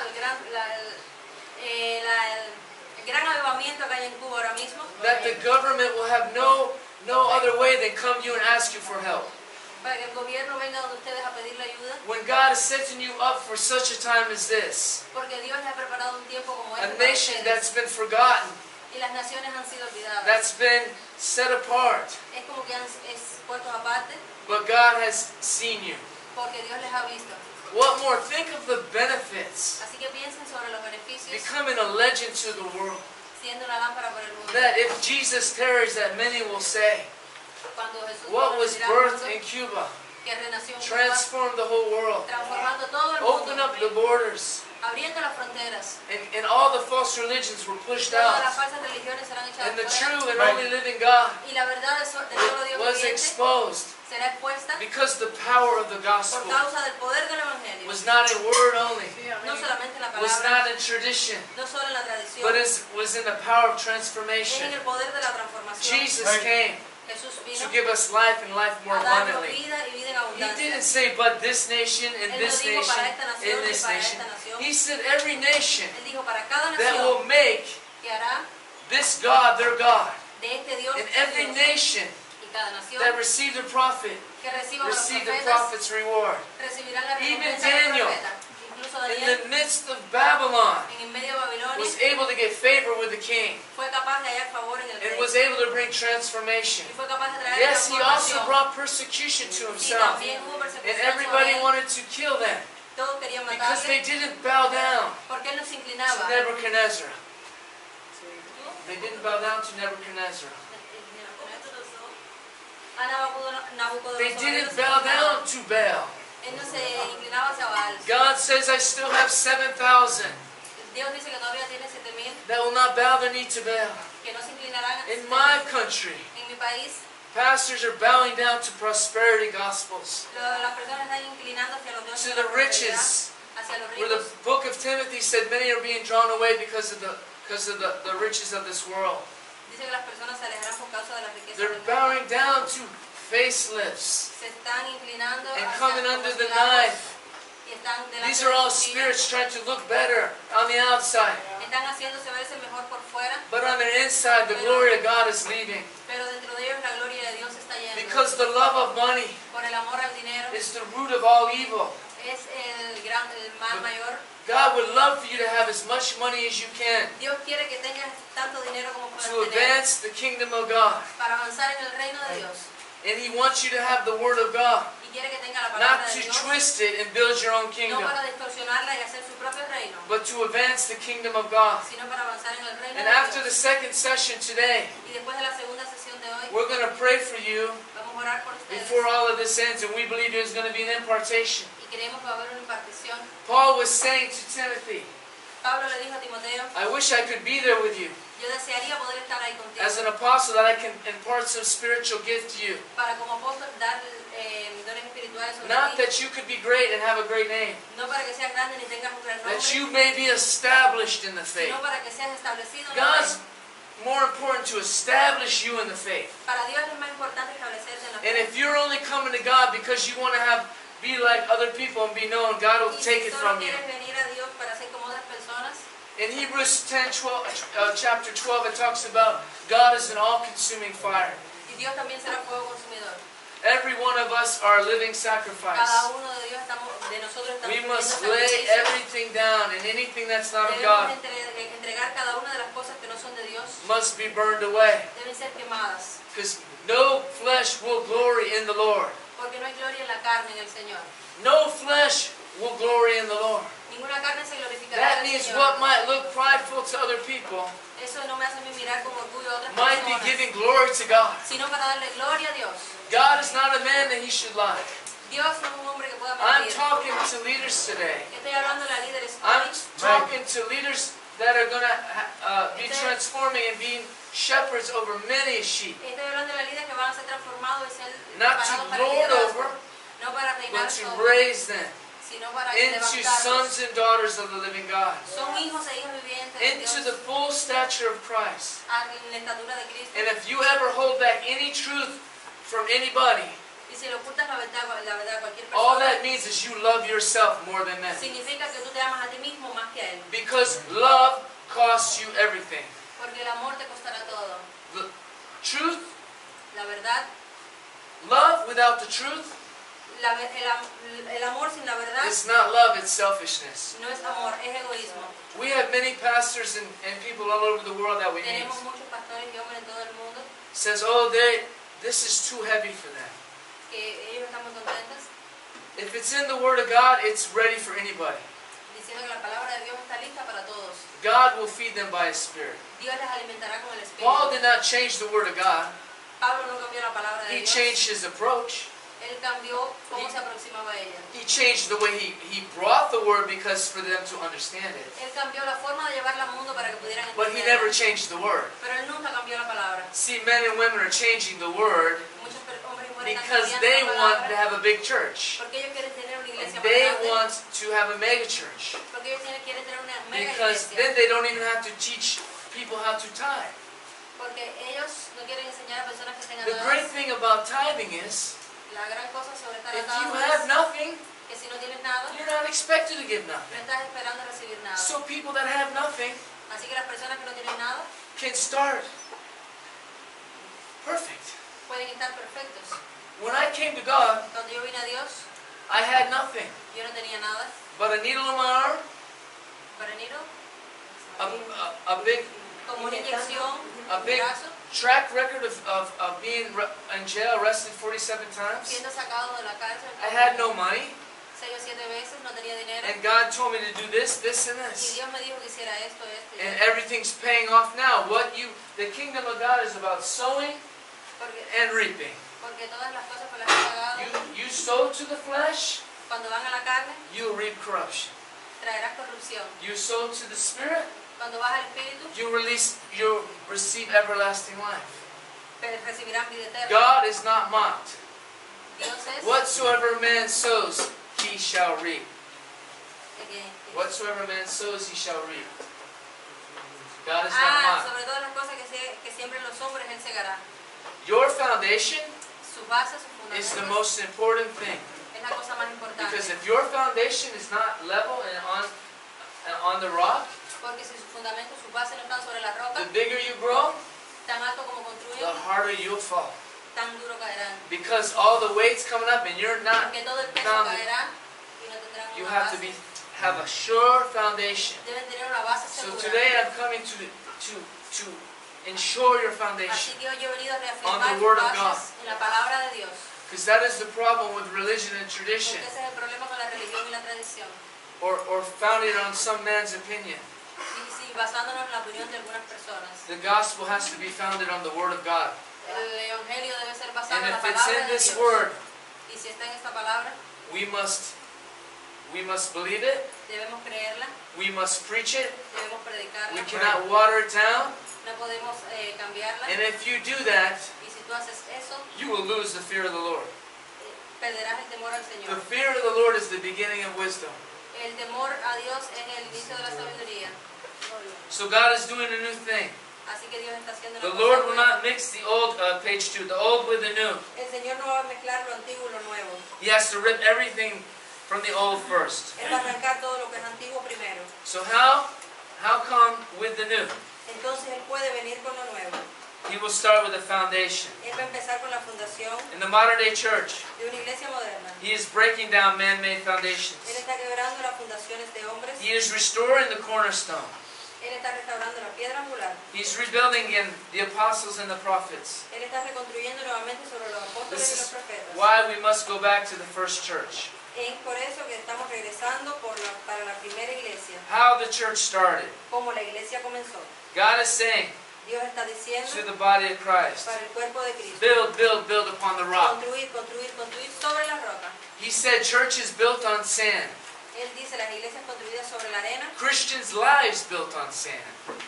el gran avivamiento que hay en Cuba ahora mismo. That the government will have no other way than come to you and ask you for help. Para que el gobierno venga donde ustedes a pedirle ayuda, When God is setting you up for such a time as this, porque Dios les ha preparado un tiempo como a este para nation ustedes. that's been forgotten, Y las naciones han sido olvidadas. that's been set apart, Es como que es puestos aparte but God has seen you. porque Dios les ha visto. What more? Think of the benefits. Así que piensen sobre los beneficios Becoming a legend to the world. siendo una lámpara para el mundo. That if Jesus tarries, that many will say, Cuando Jesús what was venirá al birthed mundo, in Cuba que renació en Cuba, transformed the whole world. transformando todo el Open mundo, up the borders. abriendo las fronteras. And all the false religions were pushed Todas las out. falsas religiones serán echadas And the fuera. true and only living God Y la verdad de solo Dios was viviente exposed será expuesta because the power of the por gospel causa del poder del evangelio. was not in word only, No solamente en la was palabra, not in tradition, no solo en la tradición, but was in the power of es transformation. en el poder de la transformación. Jesus came Jesús to vino give us life and life more a darnos abundantly. vida y vida en He abundancia. didn't say, but this nation and Él no this dijo nation para esta nación and y this para nation. esta nación. He said every nation Él dijo para cada that nación will make que hará this God their God. de este Dios And su every Dios. nation Y cada nación that received a prophet que reciba los received the profetas prophet's reward. recibirán la Even recompensa del Daniel, profeta. Incluso In Daniel, the midst of Babylon, en el medio de Babilonia, was able to get favor with the king fue capaz de hallar favor en el and rey. was able to bring transformation. Y fue capaz de traer Yes, he also transformación. brought persecution to Y himself. también hubo And persecución everybody sobre él. wanted to kill them Todos querían because they matarle didn't bow down porque él no se to inclinaba. Nebuchadnezzar. They didn't bow down to Nebuchadnezzar. A Nabucodonosor. They Él no didn't se bow inclinaba. down to Baal. Él no se inclinaba hacia Baal. God says, I still have 7,000 Dios dice que todavía tiene 7,000 that will not bow their knee to Baal. que no se inclinarán In my country, en mi país. pastors are bowing down to prosperity gospels, Las personas están inclinando hacia los dioses to de the la prosperidad, riches. hacia los Where the ricos. book of Timothy said many are being drawn away because of the riches of this world. Dice que las personas se alejarán por causa de las riquezas They're del mundo. bowing down to facelifts, se están inclinando and hacia coming como under the esclavos knife. y están delante These del are all cuchillo. spirits trying to look better on the outside. Están haciéndose verse mejor por fuera, But on their inside, the glory of God is leaving. pero dentro de ellos la gloria de Dios está yendo. Because the love of money Por el amor al dinero is the root of all evil. es el mal mayor. God would love for you to have as much money as you can Dios quiere que tengas tanto dinero como to puedas tener advance the kingdom of God. para avanzar en el reino de Dios. And He wants you to have the Word of God, Y quiere que tenga la palabra not de to Dios, twist it and build your own no kingdom, para distorsionarla y hacer su propio reino, but to advance the kingdom of God. sino para avanzar en el reino And de after the Dios. second session today, Y después de la segunda sesión de hoy, we're going to pray for you vamos a orar por ustedes. before all of this ends, and we believe there's going to be an impartation. Y creemos que va a haber una impartición. Paul was saying to Timothy, Pablo le dijo a Timoteo, I wish I could be there with you yo desearía poder estar ahí contigo as an apostle, that I can impart some spiritual gift to you. para como apóstol dar dones espirituales sobre Not ti. that you could be great and have a great name, No para que seas grande ni tengas un gran nombre, that you may be established in the faith. sino para que seas establecido en la God's fe. more important to establish you in the faith. Para Dios es más importante establecerte en la And fe. if you're only coming to God because you want to be like other people and be known, God will Y take si it solo from you. quieres venir a Dios para ser como otras personas, In Hebrews 10, chapter 12, it talks about God is an all-consuming fire. y Dios también será fuego consumidor. Every one of us are a living sacrifice. Cada uno de nosotros estamos We viviendo must lay sacrificio. everything down, and anything that's not of Debemos God entregar cada una de las cosas que no son de Dios, must be burned away. deben ser quemadas, Because no flesh will glory in the Lord. porque no hay gloria en la carne en el Señor. No flesh will glory in the Lord. Ninguna carne se glorificará That en el means Señor. what might look prideful to other people Eso no me hace a mí mirar con orgullo a otras might be personas, giving glory to God. sino para darle gloria a Dios. God is not a man that He should lie. Dios no es un hombre que pueda I'm mentir. talking to leaders today. Estoy hablando a líderes I'm hoy. talking to leaders that are going to be transforming and being shepherds over many sheep. Estoy hablando a líderes que van a ser transformados y ser Not preparados to para el lord liderazgo, over, no para reinar but to sobre, raise them sino para into levantarlos. sons and daughters of the living God. Son hijos e hijas vivientes de Into Dios, the full stature of Christ. en la estatura de Cristo. And if you ever hold back any truth from anybody, Y si le ocultas la verdad a cualquier all persona, that means is you love yourself more than them. significa que tú te amas a ti mismo más que a Él. Because love costs you everything. Porque el amor te costará todo. The truth, La verdad, love without the truth, el amor sin la verdad it's not love, it's selfishness. no es amor, es egoísmo. We have many pastors and people all over the world that we meet. Tenemos muchos pastores y hombres en todo el mundo Says, oh, this is too heavy for them. que ellos están muy contentos If it's in the Word of God, it's ready for anybody. diciendo que la palabra de Dios está lista para todos. God will feed them by His Spirit. Dios les alimentará con el Paul Espíritu. did not change the Word of God. Pablo no cambió la palabra de He Dios. changed his approach. Él cambió cómo se aproximaba a ella. He changed the way he brought the Word because for them to understand it. Él cambió la forma de llevarla al mundo para que pudieran But he entenderla. never changed the Word. Pero él nunca cambió la palabra. See, men and women are changing the Word Muchos hombres y mujeres están because cambiando they la want to palabra have a big church. porque ellos quieren tener una iglesia And más they grande. want to have a mega church. Porque ellos quieren tener una mega Because iglesia. then they don't even have to teach people how to tithe. Porque ellos no quieren enseñar a personas que tengan The great nada. thing about tithing is, La gran cosa sobre estar if atado you have es nothing, que si no tienes nada, you're not expected to give no nothing. estás esperando recibir nada. So people that have nothing Así que las personas que no tienen nada can start perfect. pueden estar perfectos. When I came to God, Cuando yo vine a Dios, I had nothing yo no tenía nada. but a needle in my arm, Varaniro, a big como una inyección, A un big- brazo, track record of being in jail, arrested 47 times. siendo sacado de la cárcel. I had no money, 6 o 7 veces, no tenía dinero. and God told me to do this, this, and Y this. Dios me dijo que hiciera esto, esto y And esto. everything's paying off now. The kingdom of God is about sowing Porque, and reaping. porque todas las cosas por las que he pagado, You sow to the flesh, cuando van a la carne, you reap corruption. traerás corrupción. You sow to the Spirit, Cuando vas al Espíritu, you receive everlasting life. recibirás vida eterna. God is not mocked. Dios es Whatsoever man sows, he shall reap. que- Whatsoever man sows, he shall reap. God is not mocked. sobre todas las cosas que siembren los hombres, Él segará. Your foundation Su sus bases, sus is the fundamentos, most important thing. es la cosa más importante. Because if your foundation is not level and on the rock, Porque si sus fundamentos, sus bases no están sobre la roca, the bigger you grow, tan alto como the construyen, harder you'll fall. tan duro caerán. Because all the weight's coming up and you're not, Porque todo el peso founded. caerá y no tendrán you una have to base. have a sure foundation. Deben tener una base So segura. today I'm coming to ensure your foundation. Así que hoy yo he venido a On reafirmar the sus Word of bases en la palabra de Dios. Because that is the problem with religion and tradition. Porque ese es el problema con la religión y la tradición. Or founded on some man's opinion. Y si basándonos en la opinión de algunas personas. The gospel has to be founded on the Word of God. El evangelio debe ser basado And en la if it's palabra in de this Dios. Word, Y si está en esta palabra, we must believe it, debemos creerla, we must preach it, debemos predicarla. we cannot water it down, No podemos cambiarla. and if you do that, Y si tú haces eso, you will lose the fear of the Lord. perderás el temor al The Señor. fear of the Lord is the beginning of wisdom. El temor a Dios es el inicio de la sabiduría. So God is doing a new thing. Así que Dios está haciendo The una Lord cosa will nueva. not mix the old, page 2, the old with the new. El Señor no va a mezclar lo antiguo y lo nuevo. He has to rip everything from the old first. Él va a arrancar todo lo que es antiguo primero. So how come with the new? Entonces Él puede venir con lo nuevo. He will start with the foundation. Él va a empezar con la fundación In the modern day church, de una iglesia moderna. He is breaking down man-made foundations. Él está quebrando las fundaciones de hombres. He is restoring the cornerstone. Él está restaurando la piedra angular. He's rebuilding in the apostles and the prophets. Él está reconstruyendo nuevamente sobre los apóstoles This y los is profetas. why we must go back to the first church. Es por eso que estamos regresando para la primera iglesia. How the church started. Como la iglesia comenzó. God is saying Dios está diciendo to the body of Christ, para el cuerpo de Cristo. build, build, build upon the rock. Construir, construir, construir sobre la roca. He said church is built on sand. Él dice las iglesias construidas sobre la arena. Christians' lives built on sand.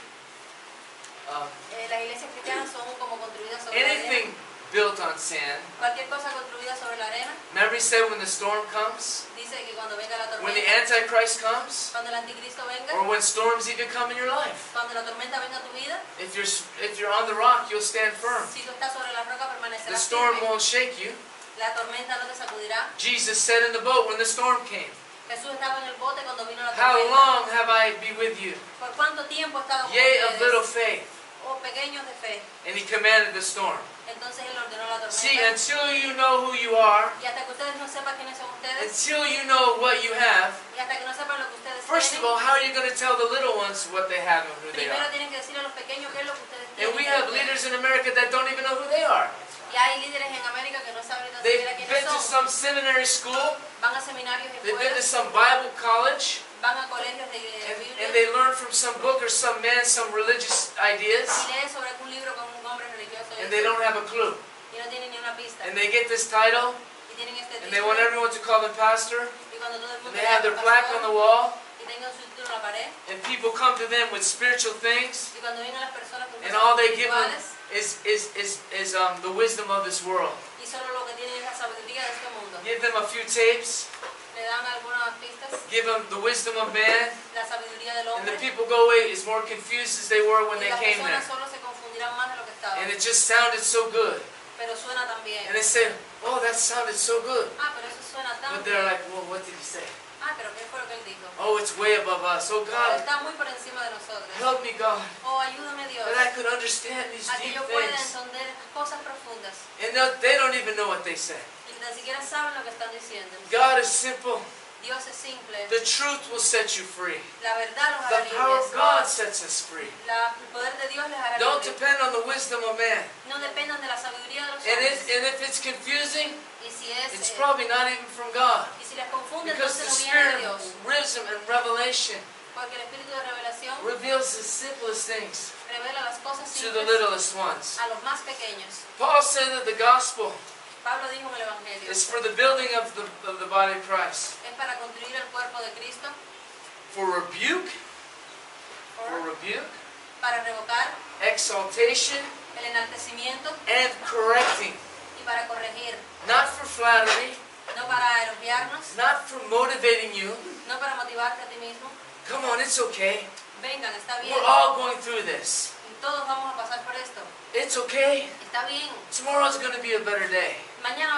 Las iglesias cristianas son como construidas sobre la arena. Anything built on sand. Cualquier cosa construida sobre la arena. Remember he said when the storm comes, Dice que cuando venga la when the tormenta, Antichrist comes, cuando el anticristo venga, or when storms even come in your life. cuando la tormenta venga a tu vida, If you're on the rock, you'll stand firm. si tú estás sobre la roca The permanecerás storm firme. won't shake you. La tormenta no te sacudirá. Jesus said in the boat when the storm came, Jesús estaba en el bote cuando vino la how tormenta. long have I been with you? ¿Por cuánto tiempo he estado con Yea, of little ustedes? faith. Oh, pequeños de fe. And he commanded the storm. Entonces Él ordenó la See, tormenta. until you know who you are, Y hasta que ustedes no sepan quiénes son ustedes, until you know what you have, y hasta que no sepan lo que ustedes first of tienen, all, how are you going to tell the little ones what they have and who they primero are? tienen que decirle a los pequeños qué es lo que ustedes And we tienen. have leaders in America that don't even know who they are. Y hay líderes en América que no saben ni They've siquiera quiénes been to son. some seminary school, Van a seminarios y they've been to escuelas, some Bible college, van a colegios de and Biblia they learn from some book or some man some religious ideas, y leen sobre algún libro con un hombre religioso and they don't have a clue. y no tienen ni una pista. And they get this title, Y tienen este and they título want everyone to call them pastor, y cuando todo el and mundo they le have their plaque on the wall, y tengan su título en la pared and people come to them with spiritual things, y cuando vienen las personas con and cosas all they give them espirituales is the wisdom of this world. y solo lo que tienen es la sabiduría de este mundo. Give them a few tapes, Le dan algunas pistas, give them the wisdom of man, la sabiduría del and the hombre people go away as more confused as they were when y they las came there. personas solo se confundirán más de lo que estaban. And it just sounded so good. Pero suena tan bien. And they say, oh, that sounded so good. Ah, pero eso suena tan But they're bien. like, well, what did he say? Ah, pero ¿qué fue lo que él dijo? Oh, it's way above us. Oh, Oh, God, está muy por encima de nosotros. help me, God, Oh, ayúdame Dios. that I could understand these A que deep yo pueda things. entender cosas profundas. And they don't even know what they say. Y ni siquiera saben lo que están diciendo. God is simple. Dios es simple. The truth will set you free. La verdad los The hará power of libres. God sets us free. El poder de Dios les hará Don't libres. depend on the wisdom of man. No dependan de la sabiduría de los And hombres. if it's confusing, Y si es it's probably not even from God. y si les confunde, Because entonces the no viene de Spirit Dios. of wisdom and revelation Porque el espíritu de revelación reveals the simplest things revela las cosas to the simples littlest ones. a los más pequeños. Paul said that the gospel Pablo dijo en el Evangelio, is for the building of the body of Christ. es para construir el cuerpo de Cristo, For rebuke, or para para revocar exaltation, el enaltecimiento and correcting. y para corregir, Not for flattery, no para elogiarnos, not for motivating you. no para motivarte a ti mismo. Come on, it's okay. Vengan, está bien. We're all going through this. Y todos vamos a pasar por esto. It's okay. Está bien. Tomorrow's going to be a better day.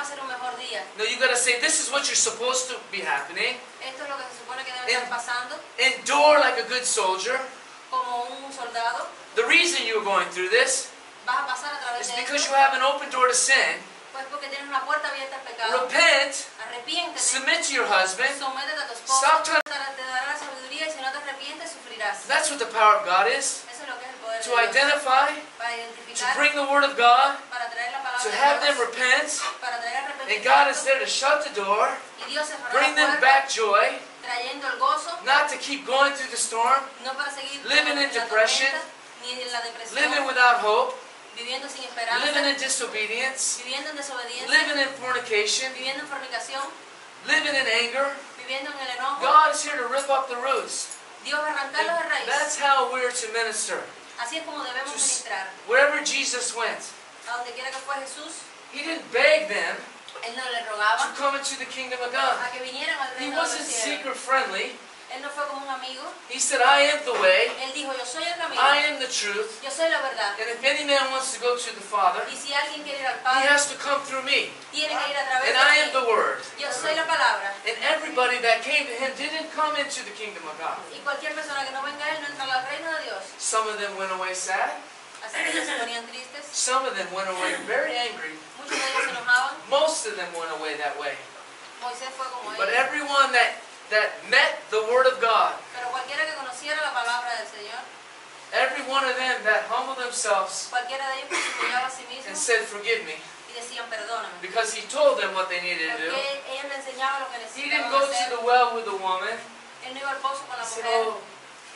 ser un mejor día. No, you got to say, this is what you're supposed to be happening. Esto es lo que se supone que debe estar pasando, Endure like a good soldier. como un soldado. The reason you're going through this Vas a pasar a través is de because esto, you have an open door to sin. pues porque tienes una puerta abierta al pecado. Repent, Arrepiéntete, submit to your husband. sométete a tu esposo, Stop trying. te dará la sabiduría y si no te arrepientes sufrirás. That's what the power of God is. Eso es lo que es el poder To de Dios. identify, Para to identificar, bring the word of God, para traer la palabra to de have them Dios, repent. para traer And God is arrepentimiento. there to shut the door, Y Dios cerrará bring la them puerta, back joy, trayendo el gozo, not to keep going through the storm, no para seguir living in en la depression, tormenta, ni en la depresión, living without hope, viviendo sin esperanza, living in disobedience, viviendo en desobediencia, living in fornication, viviendo en fornicación, living in anger. viviendo en el enojo. God is here to rip up the roots. Dios va a arrancarlos de raíz. That's how we're to minister. Así es como debemos Just- ministrar. Wherever Jesus went, A donde quiera que fue Jesús, He didn't beg them Él no le to rogaba come into the kingdom of God. a que vinieran al He reino de los wasn't cielos. seeker friendly. Él no fue como un amigo. He said, I am the way, Él dijo, yo soy el camino, I am the truth, yo soy la verdad. and if any man wants to go to the Father, Y si alguien quiere ir al he Padre, has to come through me. tiene que ir a través And I am de the mí. Word. Yo soy la palabra. And everybody that came to Him didn't come into the kingdom of God. Y cualquier persona que no venga a Él no entra al reino de Dios. Some of them went away sad. Así que ellos se ponían tristes. Some of them went away very angry. Muchos de ellos se enojaban. Most of them went away that way. Moisés fue como But ellos. everyone that met the Word of God, Pero cualquiera que conociera la palabra del Señor, every one of them that humbled themselves cualquiera de ellos que se humillaba a sí and mismo said, forgive me, y decían perdóname. because He told them what they needed to do. Porque ellos le enseñaban lo que He didn't necesitaban go to hacer. the well with the woman Él no iba al pozo con la and said, mujer. oh,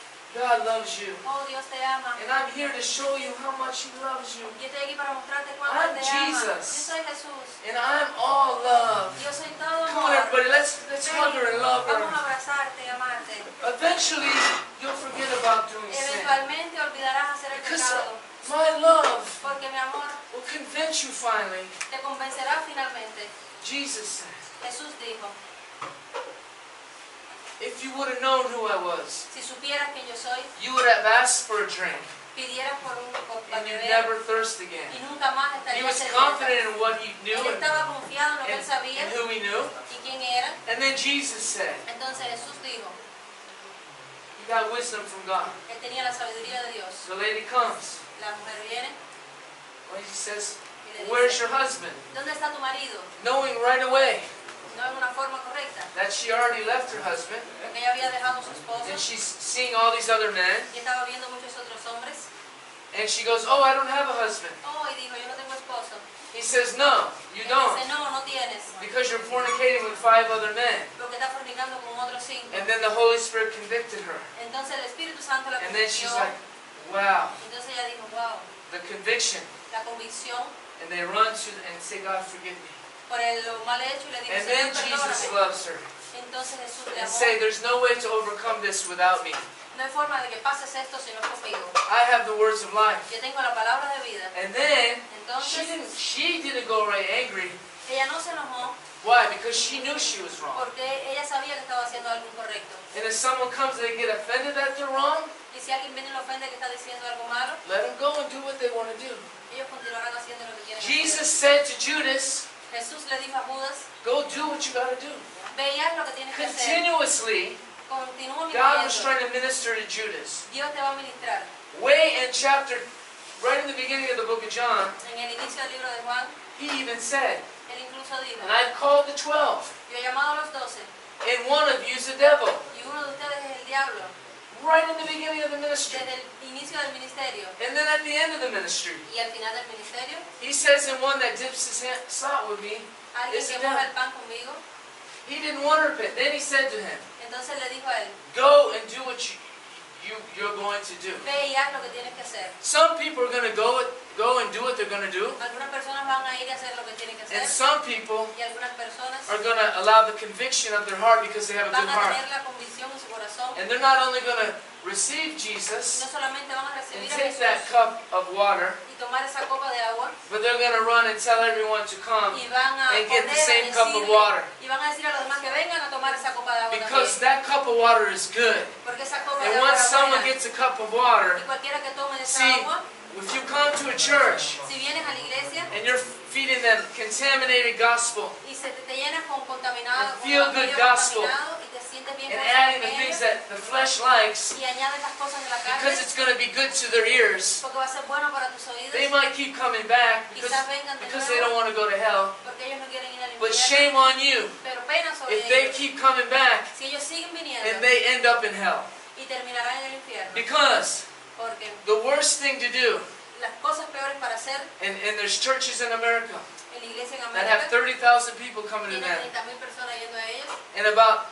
God loves you. Oh, Dios te ama. And I'm here to show you how much He loves you. Yo estoy aquí para mostrarte cuánto I'm Él te ama. Yo Jesus. soy Jesús. And I'm all love. Yo soy todo Come on, amor. everybody, let's hug her and love Vamos a her. abrazarte y amarte. Eventually, you'll forget about doing sin. Eventualmente olvidarás hacer el Because pecado. my love Porque mi amor will convince you finally. te convencerá finalmente. Jesus said, Jesús dijo, if you would have known who I was, si supieras que yo soy, you would have asked for a drink, pidieras por un copa and de you'd beber never thirst again. y nunca más He estarías was sediento. confident in what he knew Él estaba confiado en lo que él sabía and who he knew. y quién era. And then Jesus said, Entonces Jesús dijo, he got wisdom from God. él tenía la sabiduría de Dios. The lady comes. La mujer viene Well, he says, y le where's dice, your husband? ¿dónde está tu marido? Knowing right away No en una forma correcta, that she already left her husband, porque ella había dejado a su esposo and she's seeing all these other men, y estaba viendo muchos otros hombres. and she goes, oh, I don't have a husband. Oh, y dijo, yo no tengo esposo. He says, no, you Él don't, dice, no, no tienes, because you're fornicating with 5 other men. porque está fornicando con otros 5. And then the Holy Spirit convicted her. Entonces el Espíritu Santo la And then she's convirtió. like, wow, Entonces ella dijo, wow, the conviction. la convicción And they run to and say, God, forgive me. por el mal hecho y le dijo, And then Señor, Jesus perdóname. loves her. Entonces Jesús le And amó. say, there's no way to overcome this without me. No hay forma de que pases esto si no es conmigo. I have the words of life. Yo tengo la palabra de vida. And then Entonces she didn't go away angry. ella no se enojó Why? Because she knew she was wrong. porque ella sabía que estaba haciendo algo incorrecto. And if someone comes and they get offended that they're wrong, Y si alguien viene y le ofende que está diciendo algo malo, let them go and do what they want to do. ellos continuarán haciendo lo que quieren Jesus hacer. said to Judas, Jesús le dijo a Judas, go do what you got to do. ve y haz lo que tienes que hacer. Continuously, Continúa God was mintiendo. trying to minister to Judas. Dios te va a ministrar. Way in chapter, right in the beginning of the book of John, En el inicio del libro de Juan, he even said, él incluso dijo, and I've called the 12, yo he llamado a los 12 and one of you is the devil. y uno de ustedes es el diablo. Right in the beginning of the ministry. Desde el inicio del ministerio And then at the end of the ministry, y al final del ministerio, he says, and one that dips his hand, salt with me, alguien is que the moja devil. el pan conmigo. He didn't want to repent. Then he said to him, Entonces le dijo a él, go and do what you're going to do. ve y haz lo que tienes que hacer. Some people are going to go and do what they're going to do. Algunas personas van a ir a hacer lo que tienen que And hacer some people y algunas personas are going to allow the conviction of their heart because they have a van good a heart. tener la convicción en su corazón And they're not only going to receive y Jesus no solamente van a and recibir a take that Jesús cup of water, y tomar esa copa de agua but they're going to run and tell everyone to come y van a and get the correr a same cup of decirle water. y van a decir a los demás que vengan a tomar esa copa de agua Because también. that cup of water is good. Porque esa copa de And agua once es someone buena. gets a cup of water, Y cualquiera que tome de esa see, agua, if you come to a church si vienes a la iglesia and you're feeding them contaminated gospel y te llenas con contaminado, And con feel good evangelio gospel. contaminado y te sientes bien and con ese adding the evangelio, things that the flesh likes y añades las cosas de la carne because it's going to be good to their ears, porque va a ser bueno para tus oídos, they might keep coming back quizás vengan de because they don't nuevo want to go to hell. porque ellos no quieren ir al But infierno, shame on you pero pena sobre if they ellos keep coming back si ellos siguen viniendo and they end up in hell. y terminarán en el infierno, Because porque the worst thing to do, las cosas peores para hacer and there's churches in America en la iglesia en that have América 30,000 people coming to tienen them, 30,000 personas yendo a ellos, and about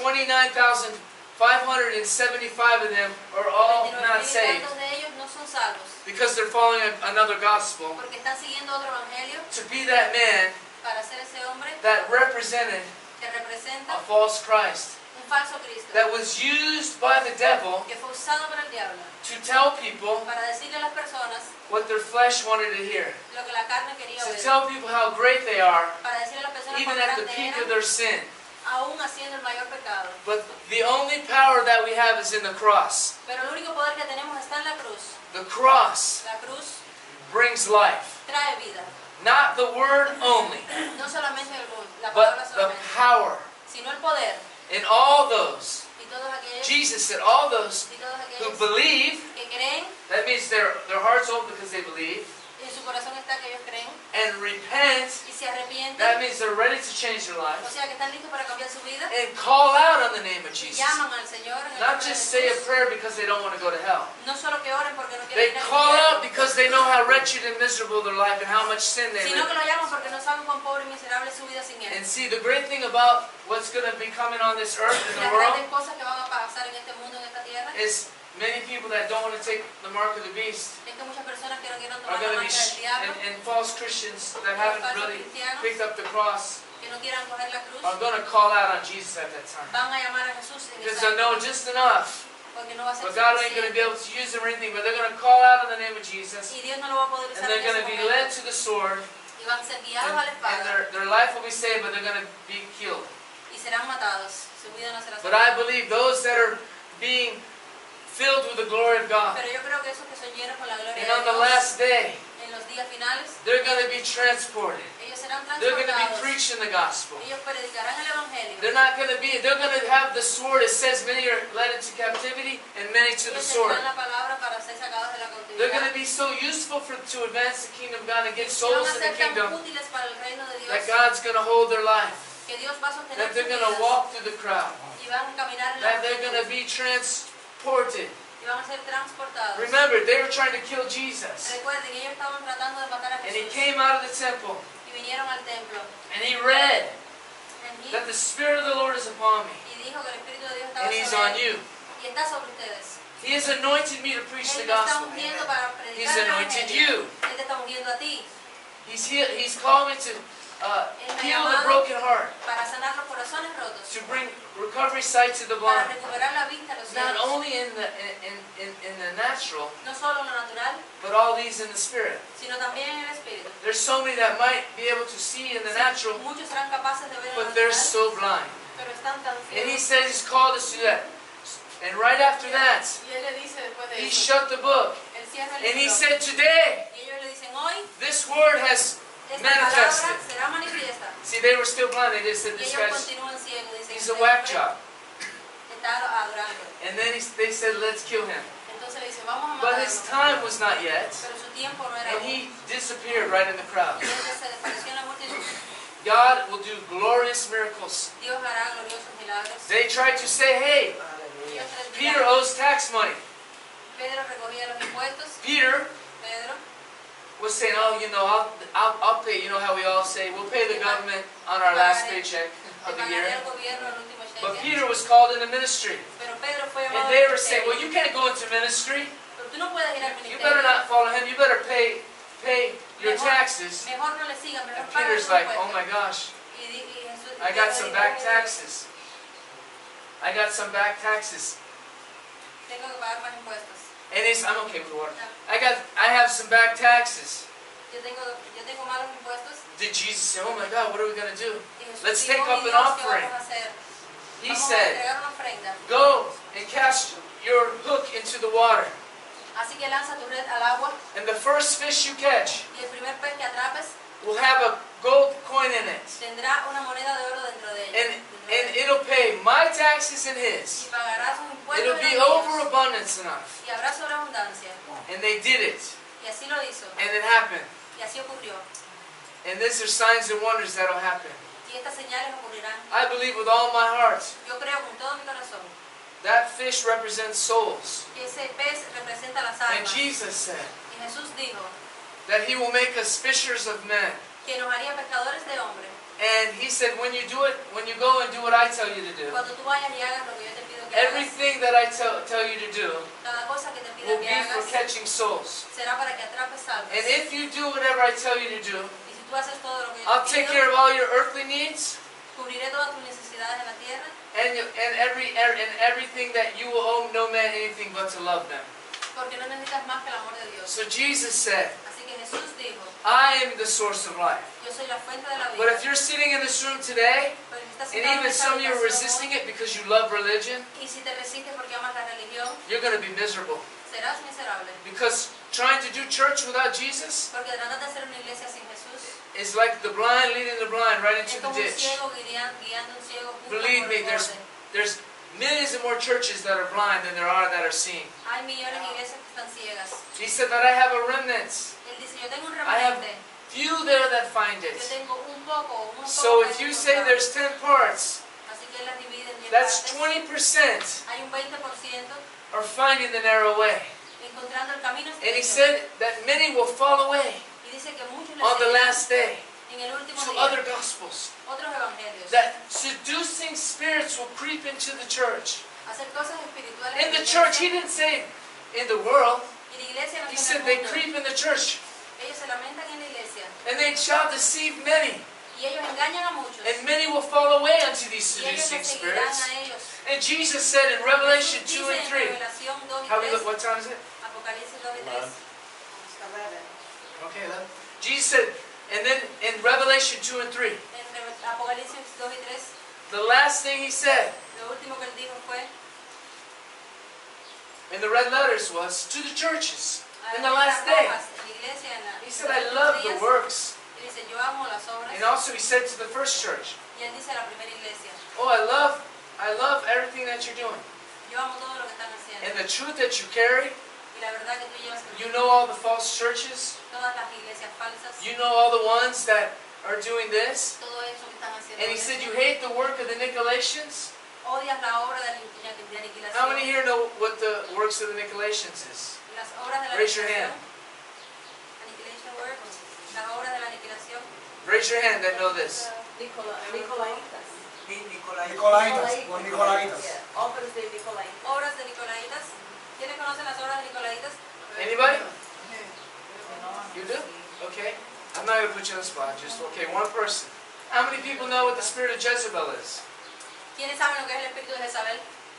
29,575 of them are all 29,000 not y saved tantos de ellos no son salvos because they're following another gospel. porque están siguiendo otro evangelio To be that man para ser ese hombre that represented que representa a false Christ, un falso Cristo that was used by the devil que fue usado por el diablo to tell people para decirle a las personas what their flesh wanted to hear, lo que la carne quería to oír, tell people how great they are, para decirle a las personas even cuán at the grandes peak of eran, their sin. aún haciendo el mayor pecado. But the only power that we have is in the cross. Pero el único poder que tenemos está en la cruz. The cross La cruz brings life. trae vida, Not the word only, no solamente la but palabra the solamente, power. sino el poder. In all those, Y todos aquellos, Jesus said, all those y todos who aquellos believe, que creen, that means their heart's open because they believe, en su corazón está que ellos creen and repent, y se arrepienten, that means they're ready to change their o lives, sea que están listos para cambiar su vida, and call out on the name of y Jesus. llaman al Señor en el Not nombre de just say a Jesús. prayer because they don't want to go to hell. No solo que oren porque no They quieren ir al call out infierno, because they know how wretched and miserable their life and how much sin they sino que live. lo llaman porque no saben cuán pobre y miserable es su vida sin Él. And see, the great thing about what's going to be coming on this earth in Las the world grandes cosas que van a pasar en este mundo, en esta tierra, is many people that don't want to take the mark of the beast es que muchas personas que no quieren are tomar la going to be, marca del diablo, and false Christians that haven't really picked up the cross que no quieran coger la cruz, are going to call out on Jesus at that time. van a llamar a Jesús en Because esa they'll know época, just enough. porque no va a ser But God ain't going to be suficiente. able to use them or anything, but they're going to call out on the name of Jesus. Y Dios no lo va a poder And usar they're en going ese to be led momento. to the sword. Y van a ser guiados And, a la espada their life will be saved, but they're going to be killed. y serán matados. Su vida no será But I salva. believe those that are being filled with the glory of God, Pero yo creo que esos que son llenos con la gloria and de on the Dios, last day, en los días finales, they're going to be transported. ellos serán They're going to be transportados. preaching the gospel. Ellos predicarán el evangelio. They're going to have the sword. It says many are led into captivity and many to the Ellos sword. tendrán la palabra para ser sacados de la They're going cautividad. to be so useful to advance the kingdom of God and get Y van souls a in the ser tan kingdom útiles para el reino de Dios that God's going to hold their life. que Dios va a sostener That sus they're going to vidas walk through the crowd. y van a caminar en la That they're going to multitud, be transported. y van a ser transportados. Remember, they were trying to kill Jesus. Recuerden, ellos estaban tratando de matar a And he Jesús came out of the temple y vinieron al templo. and he read And he- that the Spirit of the Lord is upon me y dijo que el Espíritu de Dios estaba and he's sobre on él you. y está sobre ustedes. He has anointed me to preach the Él te está gospel. ungiendo para He's predicar el anointed evangelio. you. Él te está ungiendo a ti He's called me to heal the broken heart, para sanar los corazones rotos, to bring recovery sight to the para blind. recuperar la vista a los Not ciegos, only in the natural, no solo en lo natural, but all these in the spirit. sino también en el espíritu. There's so many that might be able to see in the natural, Muchos serán capaces de ver en lo but they're natural, so blind. pero están tan And he ciegos. says he's called us to that. And right after that, Y él le dice después de he eso, shut the book. él cierra el And he libro, said, today, y ellos le dicen, hoy this word has esta palabra manifested. será manifiesta. See, they were still blind. They just said, Y this ellos guy's, continúan ciegos, dicen, he's "Este a whack hombre job. está adorando". And then they said, let's kill him. Entonces le dice, vamos a But his matarlo. time was not yet. Pero su tiempo no era And aún. he disappeared right in the crowd. Y él se desapareció en la multitud. God will do glorious miracles. Dios hará gloriosos milagros. They tried to say, hey, Ellos les Peter dirán, owes tax money. Pedro recogía los impuestos. Peter Pedro was saying, oh, I'll pay. You know how we all say, we'll pay the government on our last paycheck te of the pagaré year. al gobierno el último But cheque. Peter was called into ministry. Pero Pedro fue And llamado they al were saying, well, ministerio. you can't go into ministry. Pero tú no puedes ir al You better ministerio. not follow him. You better pay your taxes. Mejor no le sigan, mejor And paga Peter's sus like, oh impuestos. my gosh, Y Jesús- I got Pedro some dijo, back taxes. I got some back taxes. tengo que pagar más impuestos. And I'm okay with the water. I have some back taxes. Yo tengo malos impuestos. Did Jesus say, oh my God, what are we going to do? Y Jesús Let's dijo, take up "Mi an Dios, ¿qué offering." vamos a hacer? He Vamos a said, entregar una ofrenda. go and cast your hook into the water. Así que lanza tu red al agua And the first fish you catch, y el primer pez que atrapes, will have a gold coin in it. tendrá una moneda de oro dentro de ella. And it'll pay my taxes and his. Y pagará sus impuestos It'll y be los míos. overabundance enough. Y habrá sobreabundancia. And they did it. Y así lo hizo. And it happened. Y así ocurrió. And these are signs and wonders that'll happen. Y estas señales ocurrirán. I believe with all my heart. Yo creo con todo mi corazón That fish represents souls. que ese pez representa las And almas. Jesus said Y Jesús dijo that He will make us fishers of men. que nos haría pescadores de hombres. And He said when you do it, when you go and do what I tell you to do, Cuando tú vayas y hagas lo que yo te pido que hagas, everything that I tell you to do cada cosa que te will pida be que for hagas catching souls. será para que atrapes almas. And if you do whatever I tell you to do, Y si tú haces todo lo que yo I'll te take pido, care of all your earthly needs cubriré todas tus necesidades en la tierra and everything that you will owe no man anything but to love them. porque no necesitas más que el amor de Dios. So Jesus said, Así que Jesús dijo, I am the source of life. yo soy la fuente de la vida. But if you're sitting in this room today, Pero si estás and sentado en even esta some of you are habitación resisting hoy, it because you love religion, y si te resistes porque amas la religión, you're going to be miserable. serás miserable. Because trying to do church without Jesus Porque tratar de hacer una iglesia sin Jesús is like the blind leading the blind right es into the como un ditch. ciego guiando un ciego justo Believe por me, el borde. there's millions of more churches that are blind than there are that are seeing. Hay millones de iglesias que están ciegas. He said that I have a remnant. Él dice, yo tengo un I have remanente. few there that find Yo it. tengo un poco, unos So pocos if que you he say encontrado. there's 10 parts, Así que él las divide en 10 that's partes. 20% Hay un 20% are finding the narrow way. encontrando el camino And he estrecho. said that many will fall away Y dice que muchos le on the seguirán last day en el último to día other gospels. otros evangelios. That seducing spirits will creep into the church. Hacer cosas espirituales In la the church, he iglesia. didn't say in the world. Y la iglesia no He está said en they el mundo. creep in the church Ellos se lamentan en la iglesia. and they shall deceive many. Y ellos engañan a muchos. And many will fall away unto these Y ellos seducing le seguirán spirits. a ellos. And Jesus said in Revelation Jesús 2 dice and en 3. Revelación 2 y How we 3, look, what time is it? Apocalipsis 2 y 3. Okay, 11. Jesus said, and then in Revelation 2 and 3, En Apocalipsis 2 y 3, the last thing he said lo último que él dijo fue in the red letters was to the churches a in the las last day. rojas, en la iglesia, He said, I love the works. Él dice, yo amo las obras. And also he said to the first church, Y él dice a la primera iglesia, oh, I love everything that you're doing. yo amo todo lo que están haciendo. And the truth that you carry, Y la verdad que tú llevas you know all the false churches, todas las iglesias falsas, you know all the ones that are doing this. todo eso que están haciendo. And he said, eso. you hate the work of the Nicolaitans? Odias la obra de aniquilación. How many here know what the works of the Nicolaitans is? Las obras de la Raise your aniquilación. hand. Annihilation work. Las obras de la aniquilación. Raise your hand that know this. Nicolaitas. Nicolaitas, los Nicolaitas. Obras de Nicolaitas. Obras de Nicolaitas. ¿Quiénes conocen las obras de Nicolaitas? Anybody? You do? Okay. I'm not going to put you on the spot. Just, okay, one person. How many people know what the spirit of Jezebel is? ¿Quiénes saben lo que es el espíritu de Jezabel?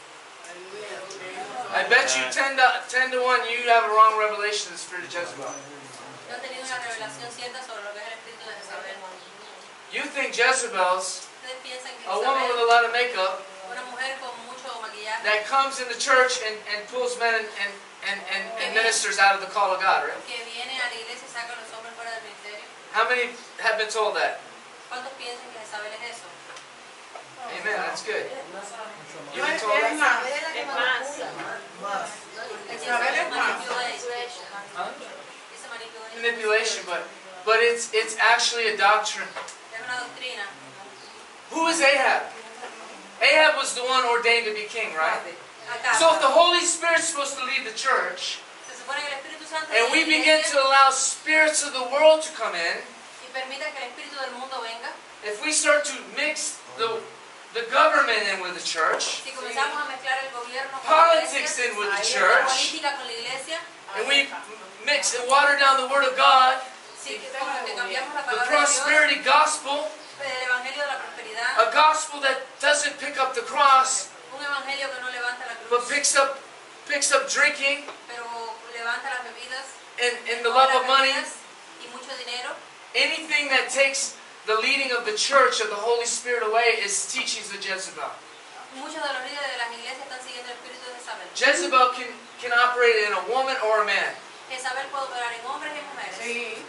I bet you 10 to 1 you have a wrong revelation of the spirit of Jezebel. No han tenido una revelación cierta sobre lo que es el espíritu de Jezabel. You think Jezebel's Ustedes piensan que a woman with a Jezabel, lot of makeup una mujer con mucho maquillaje, that comes in the church and pulls men and ministers out of the call of God, right? que viene a la iglesia y saca a los hombres fuera del ministerio. How many have been told that? ¿Cuántos piensan que Jezabel es eso? Amen, that's good. You've been Es told that? más, es más. Jezabel es manipulation. Huh? Dice manipulation. Manipulation, but it's actually a doctrine. Es una doctrina. Who is Ahab? Ahab was the one ordained to be king, right? Acá. So if the Holy Spirit's supposed to lead the church, Se supone que el Espíritu Santo and we viene begin a la to iglesia allow spirits of the world to come in, y permita que el Espíritu del mundo venga. if we start to mix the government in with the church, Si comenzamos a mezclar el gobierno con la politics iglesia, in with the la church, política con la iglesia, and we mix and water down the Word of God, si como que cambiamos la the palabra de Dios, prosperity gospel, el evangelio de la prosperidad, a gospel that doesn't pick up the cross, un evangelio que no levanta la but cruz, picks up drinking pero levanta las bebidas, and the love of money, bebidas y mucho dinero. anything that takes the leading of the church of the Holy Spirit away is teachings of Jezebel. Muchos de los líderes de las iglesias están siguiendo el espíritu de Jezabel. Jezebel can operate in a woman or a man. Jezabel puede operar en hombres y en mujeres. Sí.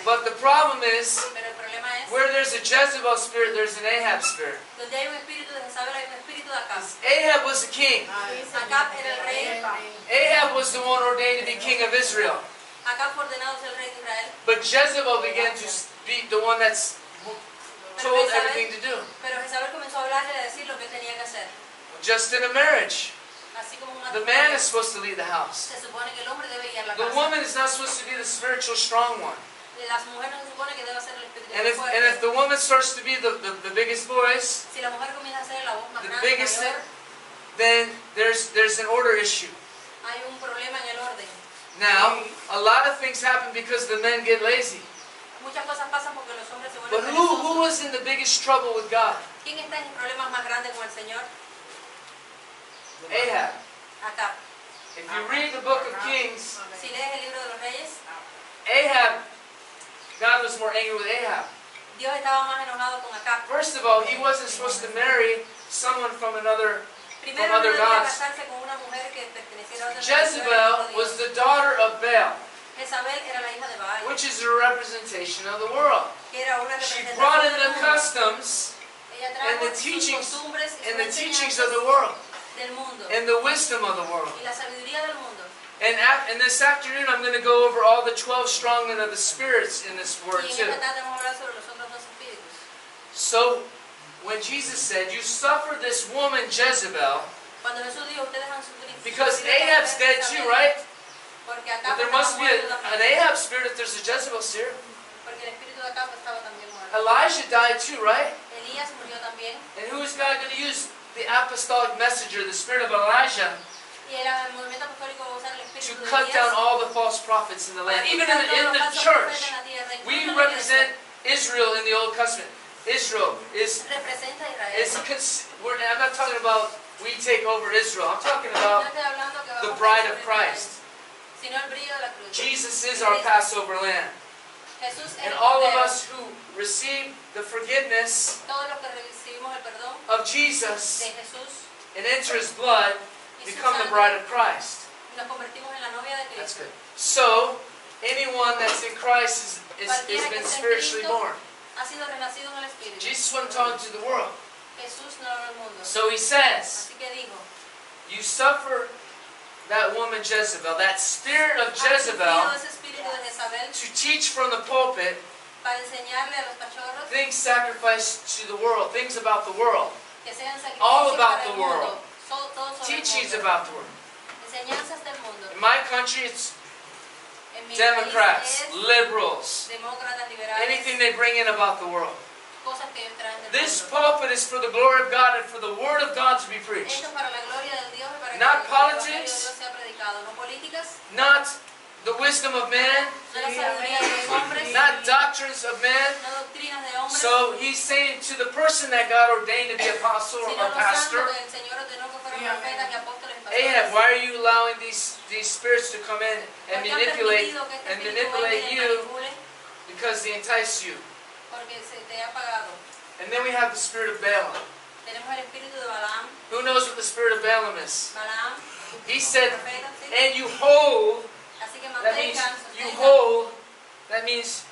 But the problem is, Pero el problema es, where there's a Jezebel spirit, there's an Ahab spirit. donde hay un espíritu de Jezabel, hay un espíritu de Acab. Ahab was the king. Acab era el rey. Ahab was the one ordained to be king of Israel. Acab fue ordenado ser el rey de Israel. But Jezebel began to be the one that's told everything to do. Pero Jezabel comenzó a hablarle y a decir lo que él tenía que hacer. Just in a marriage, Así como un the man matrimonio. is supposed to lead the house. Se supone que el hombre debe guiar la The casa. woman is not supposed to be the spiritual strong one. Las mujeres se supone que debe ser el espíritu And if fuerte. the woman starts to be the biggest voice, Si la mujer comienza a ser la voz más the grande, biggest mayor, then there's an order issue. hay un problema en el orden. Now, a lot of things happen because the men get lazy. Muchas cosas pasan porque los hombres se But vuelven who perezosos. was in the biggest trouble with God? ¿Quién está en problemas más grandes con el Señor? Ahab. Acab. If you read the book of Kings, Si lees el libro de los Reyes, Ahab, God was more angry with Ahab. Dios estaba más enojado con Acab. First of all, he wasn't supposed to marry someone from another. Primero no other debía gods. casarse con una mujer que perteneciera a otra Jezebel was the daughter of Baal, Jezabel era la hija de Baal, which is a representation of the world. que era una She representación brought in del the mundo. customs Ella and trajo the sus teachings costumbres y and sus the teachings enseñanzas of the world del mundo and the wisdom of the world. y la sabiduría del mundo. And this afternoon, I'm going to go over all the 12 strong men of the spirits in this word Y en too. esta tarde vamos a hablar sobre los otros dos espíritus. So, when Jesus said, "You suffer this woman Jezebel," Cuando Jesús dijo, ustedes han sufrido. because sufrido esta Ahab's mujer dead Jezabel, too, right? Porque Acab But there estaba must be muerto an también. Ahab spirit if there's a Jezebel spirit. Porque el espíritu de Acab estaba también muerto. Elijah died too, right? Elías murió también. And who is God going to use? The apostolic messenger, the spirit of Elijah, Y el movimiento apostólico va a usar el to espíritu de cut down Elías. all the false prophets in the land. para Even quitar todos in los the falsos church, profetas en la tierra, we incluso la iglesia. represent Israel in the Old Testament. Israel is Representa a Israel. I'm not talking about we take over Israel. I'm talking No about estoy hablando que the vamos a bride of sobre Christ. Israel, sino el brillo de la cruz. Jesus is our Passover lamb. Jesús es And el all of Cordero. us who receive the forgiveness Todos los que recibimos el perdón of Jesus de Jesús and enter His blood y su become the sangre, bride of Christ. nos convertimos en la novia de That's Cristo. good. So, anyone that's in Christ has been spiritually born. Ha sido renacido en el Espíritu. Jesus wasn't talking to the world. Jesús no era el mundo. So He says, Así que dijo, you suffer that woman Jezebel, that spirit of ha sufrido Jezebel, ese espíritu de Jezabel to teach from the pulpit para enseñarle a los cachorros things sacrificed to the world, things about the world, que sean all sacrificios about para the el mundo. world. Todo sobre el teachings mundo. about the world. Enseñanzas del mundo. In my country, it's En mi Democrats, país liberals, es demócratas, liberales, anything they bring in about the world. cosas que ellos traen del This mundo. pulpit is for the glory of God and for the Word of God to be preached. Esto para la gloria de Dios y para Not que el evangelio de politics. Dios sea predicado. No políticas, Not the wisdom of man, no la sabiduría de los hombres, not doctrines of man. no doctrinas de hombres, So he's saying to the person that God ordained to be apostle sino or los pastor, santos que el Señor ordenó que fueran profetas y apóstoles y Ahab, pastores. why are you allowing these spirits to come in and Porque han manipulate permitido que este and espíritu manipulate venga y you manipule because they entice you? porque se te ha pagado. And then we have the spirit of Balaam. Tenemos el espíritu de Balaam. Who knows what the spirit of Balaam is? Balaam, He said, profeta, ¿sí? and you hold, Así que that means mantengan, you sostengan. hold, that means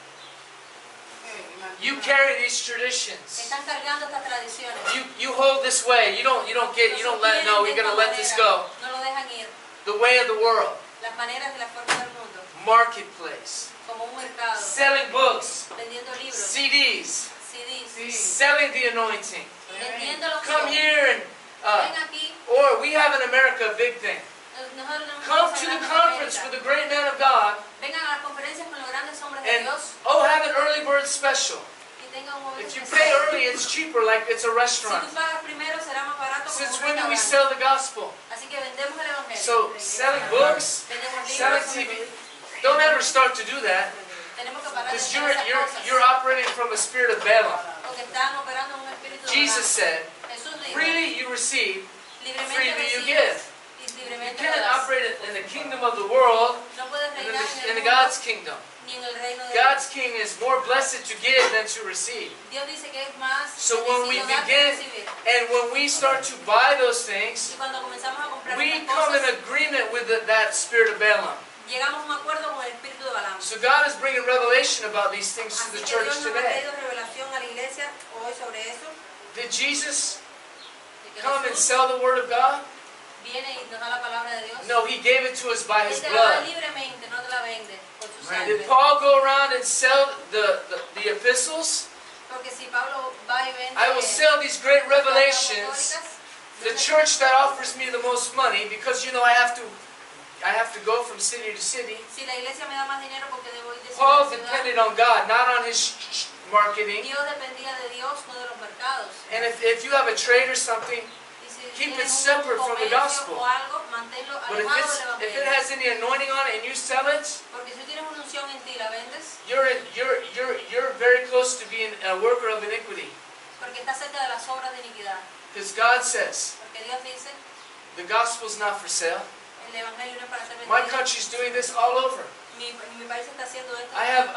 you carry these traditions. Están cargando estas tradiciones. You hold this way. You don't let, no, we're gonna let this go. No lo dejan ir. The way of the world. Las maneras y las formas del mundo. Marketplace. Como un mercado. Selling books. Vendiendo libros. CDs. CDs. Selling the anointing. Vendiendo los Come here and, Ven aquí. or we have in America a big thing. Nosotros tenemos Come cosas to the grandes conference en with América. the great man of God Vengan a las conferencias con los grandes hombres de and, Dios. oh, have an early bird special. Y tengan un momento If you especial. pay early, it's cheaper, like it's a Si restaurant. tú pagas primero será más barato como Since un when do we restaurante. sell the gospel? Así que vendemos el evangelio. So, selling books, Vendemos selling libros. TV, don't ever start to do that, Tenemos que parar de because hacer esas cosas. you're operating from a spirit of Balaam. Porque están operando en un espíritu de Jesus Balaam. said, Jesús dijo, freely you receive, libremente freely you recibes give. y You libremente can't das. operate in the kingdom of the world No puedes and reinar in en el God's mundo kingdom. ni en el reino de God's Dios. king is more blessed to give than to receive. Dios dice que es más So when we bendecido dar que begin, recibir. and when we start to buy those things, Y cuando comenzamos a comprar we estas come in cosas, agreement with that spirit of Balaam. llegamos a un acuerdo con el espíritu de Balaam. So God is bringing revelation about these things to Así the que church Dios nos ha today. traído revelación a la iglesia hoy sobre eso. Did Jesus De que come and Jesús sell the word of God? viene y nos da la palabra de Dios. No, He gave it to us by Él His te la da blood. libremente, no te la vende por su Did sangre. Paul go around and sell the epistles? Porque si Pablo va y vende I will sell these great las cartas revelations. apostólicas, The church that offers me the most money, because you know I have to go from city to city. si la iglesia me da más dinero porque debo ir de ciudad Paul en ciudad, depended on God, not on his marketing. Dios dependía de Dios, no de los mercados. And if you have a trade or something, Y si keep it tienes un separate from the comercio gospel. o algo, manténlo but alejado del if it evangelio. has any anointing on it and you sell it, Porque si tú tienes una unción en ti, la vendes, you're very close to being a worker of iniquity. porque estás cerca de las obras de iniquidad. Because God says Porque Dios dice, the gospel's not for sale. el evangelio no es para ser My vendido. country's doing this all over. Mi país está haciendo esto. I have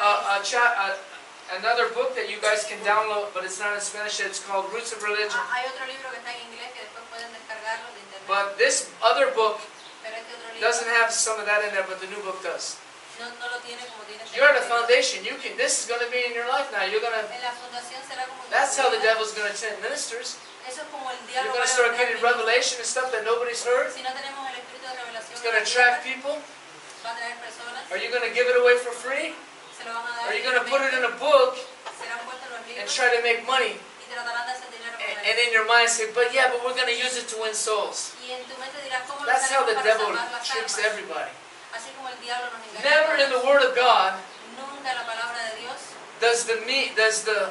another book that you guys can download, but it's not in Spanish. It's called Roots of Religion. Hay otro libro que está en inglés que después pueden descargarlo de internet. But this other book Pero este otro libro doesn't have some of that in there, but the new book does. no lo tiene como tiene este You're at a libro. foundation. This is going to be in your life now. En la fundación será como That's how the vida. devil's going to attend ministers. Eso es como el You're diálogo. going to start getting revelation and stuff that nobody's heard. Si no tenemos el espíritu de revelación, It's going to attract people. va a traer personas. Are you going to give it away for free? Se lo van a dar. Are you going to put it in libremente, a book serán puestos los and libros try to make money? y tratarán de hacer dinero con And él. in your mind say, but we're going to use it to win souls. Y en tu mente dirás cómo lo That's how the haremos para devil salvar las tricks almas. everybody. Así como el diablo nos engaña. Never in the Word of God Nunca en la palabra de Dios does the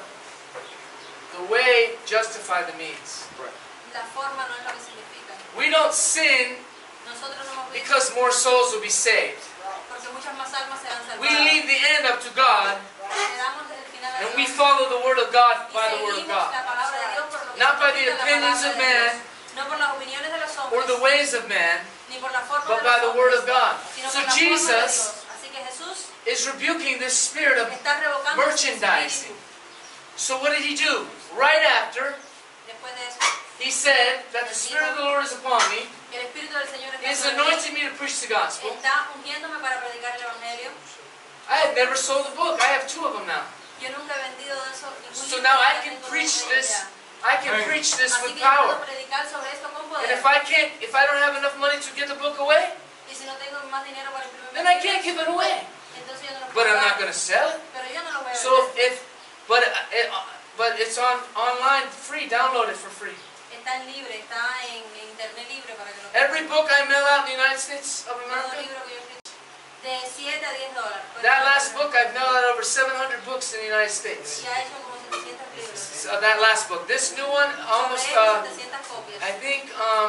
way justify the means. la forma no es lo que significa. We don't sin Nosotros no hemos visto because more souls will be saved. porque muchas más almas serán salvadas. We leave the end up to God, Le damos el final a and Dios. we follow the Word of God Y by the Word of seguimos God. la palabra de Dios por lo que Not by the significa la opinions palabra of de Dios. man No por las opiniones de los or hombres, the ways of man, ni por la forma but de by los the hombres, Word of God. sino So por la forma de Dios. Jesus Así que Jesús is rebuking this spirit of está revocando ese merchandising. espíritu. So what did He do? Right after, Después de eso, He said that the Spirit of the Lord is upon me. que el Espíritu del Señor He has está sobre mí, anointed me to preach the gospel. está ungiéndome para predicar el Evangelio. I had never sold a book. I have 2 of them now. Yo nunca he vendido de eso ningún So libro, now ya I can tengo preach uno this. ya. I can preach this Así with que yo puedo power. predicar sobre esto con And poder. if I don't have enough money to give the book away, Y si no tengo más dinero para imprimir, then I can't give it away. entonces yo no lo But puedo I'm dar. not going to sell it. Pero yo no lo voy a So vender. but it's online free. Download it for free. Está en libre, está en internet libre para que lo Every book I mail out in the United States of Todo America, libro que yo escribo, de 7 a 10 dólares. that last book I've mailed out over 700 books in the United States. Y ha hecho como 700 libros. So that last book. This new one, almost Sobre 700 copias. I think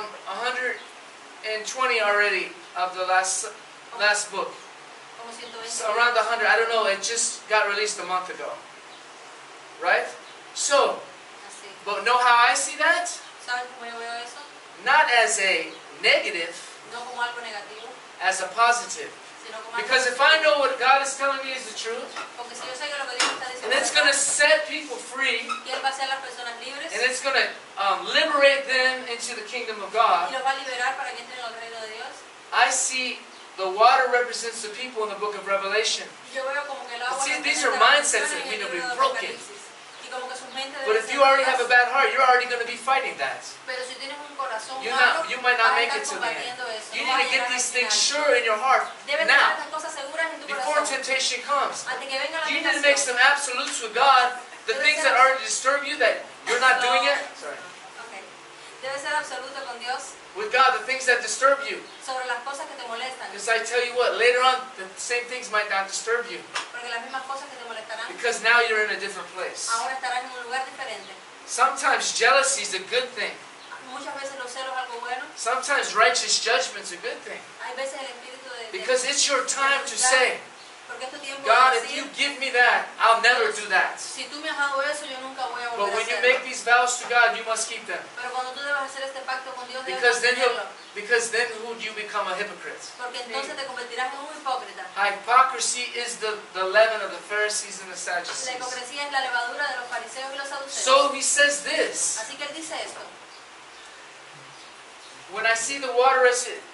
120 already of the last book. Como 120 So around 100. I don't know. It just got released a month ago. Right? So, Así. but know how I see that? ¿Saben cómo yo veo eso? Not as a negative, No como algo negativo, as a positive. sino como algo Because if I know what God is telling me is the truth, Porque si yo sé que lo que Dios está and diciendo it's es going to verdad, set people free, y Él va a hacer a las personas libres and it's going to liberate them into the kingdom of y God, los va a liberar para que entren al reino de Dios. I see the water represents the people in the book of Revelation. Yo veo como que el agua See, these are representa las mindsets that personas need en to el be libro de broken. Apocalipsis. Y como que sus mentes But deben if ser you already have a rotas. bad heart, you're already going to be fighting that. Pero si tienes un corazón You malo, you might not vas a make estar it to the end. combatiendo eso. You No vas need a to get llegar al these things final. sure in your heart Debes tener now, estas cosas seguras en tu before corazón. temptation comes. Antes que venga la You need to tentación. make some absolutes with God. The things that already disturb you, that you're not doing it. Sorry. Okay. Debe ser absoluto con Dios With God, the things that disturb you. sobre las cosas que te molestan. Because I tell you what, later on, the same things might not disturb you. Porque las mismas cosas que te molestarán, Because now you're in a different place. ahora estarás en un lugar diferente. Sometimes jealousy is a good thing. Muchas veces los celos es algo bueno. Sometimes righteous judgment is a good thing. Hay veces el espíritu de Because it's your time to say, porque es tu tiempo God, de if you decir, give me that, I'll never do that. si tú me has dado eso, yo nunca voy a But volver a when you hacerlo. make these vows to God, you must keep them. Pero cuando tú debes hacer este pacto con Dios, debes Because then mantenerlo. who do you become a hypocrite? Porque entonces te convertirás en un hipócrita. Hypocrisy is the leaven of the Pharisees and the La Sadducees. hipocresía es la levadura de los fariseos y los saduceos. So he says this. Así que él dice esto. When I see the water as it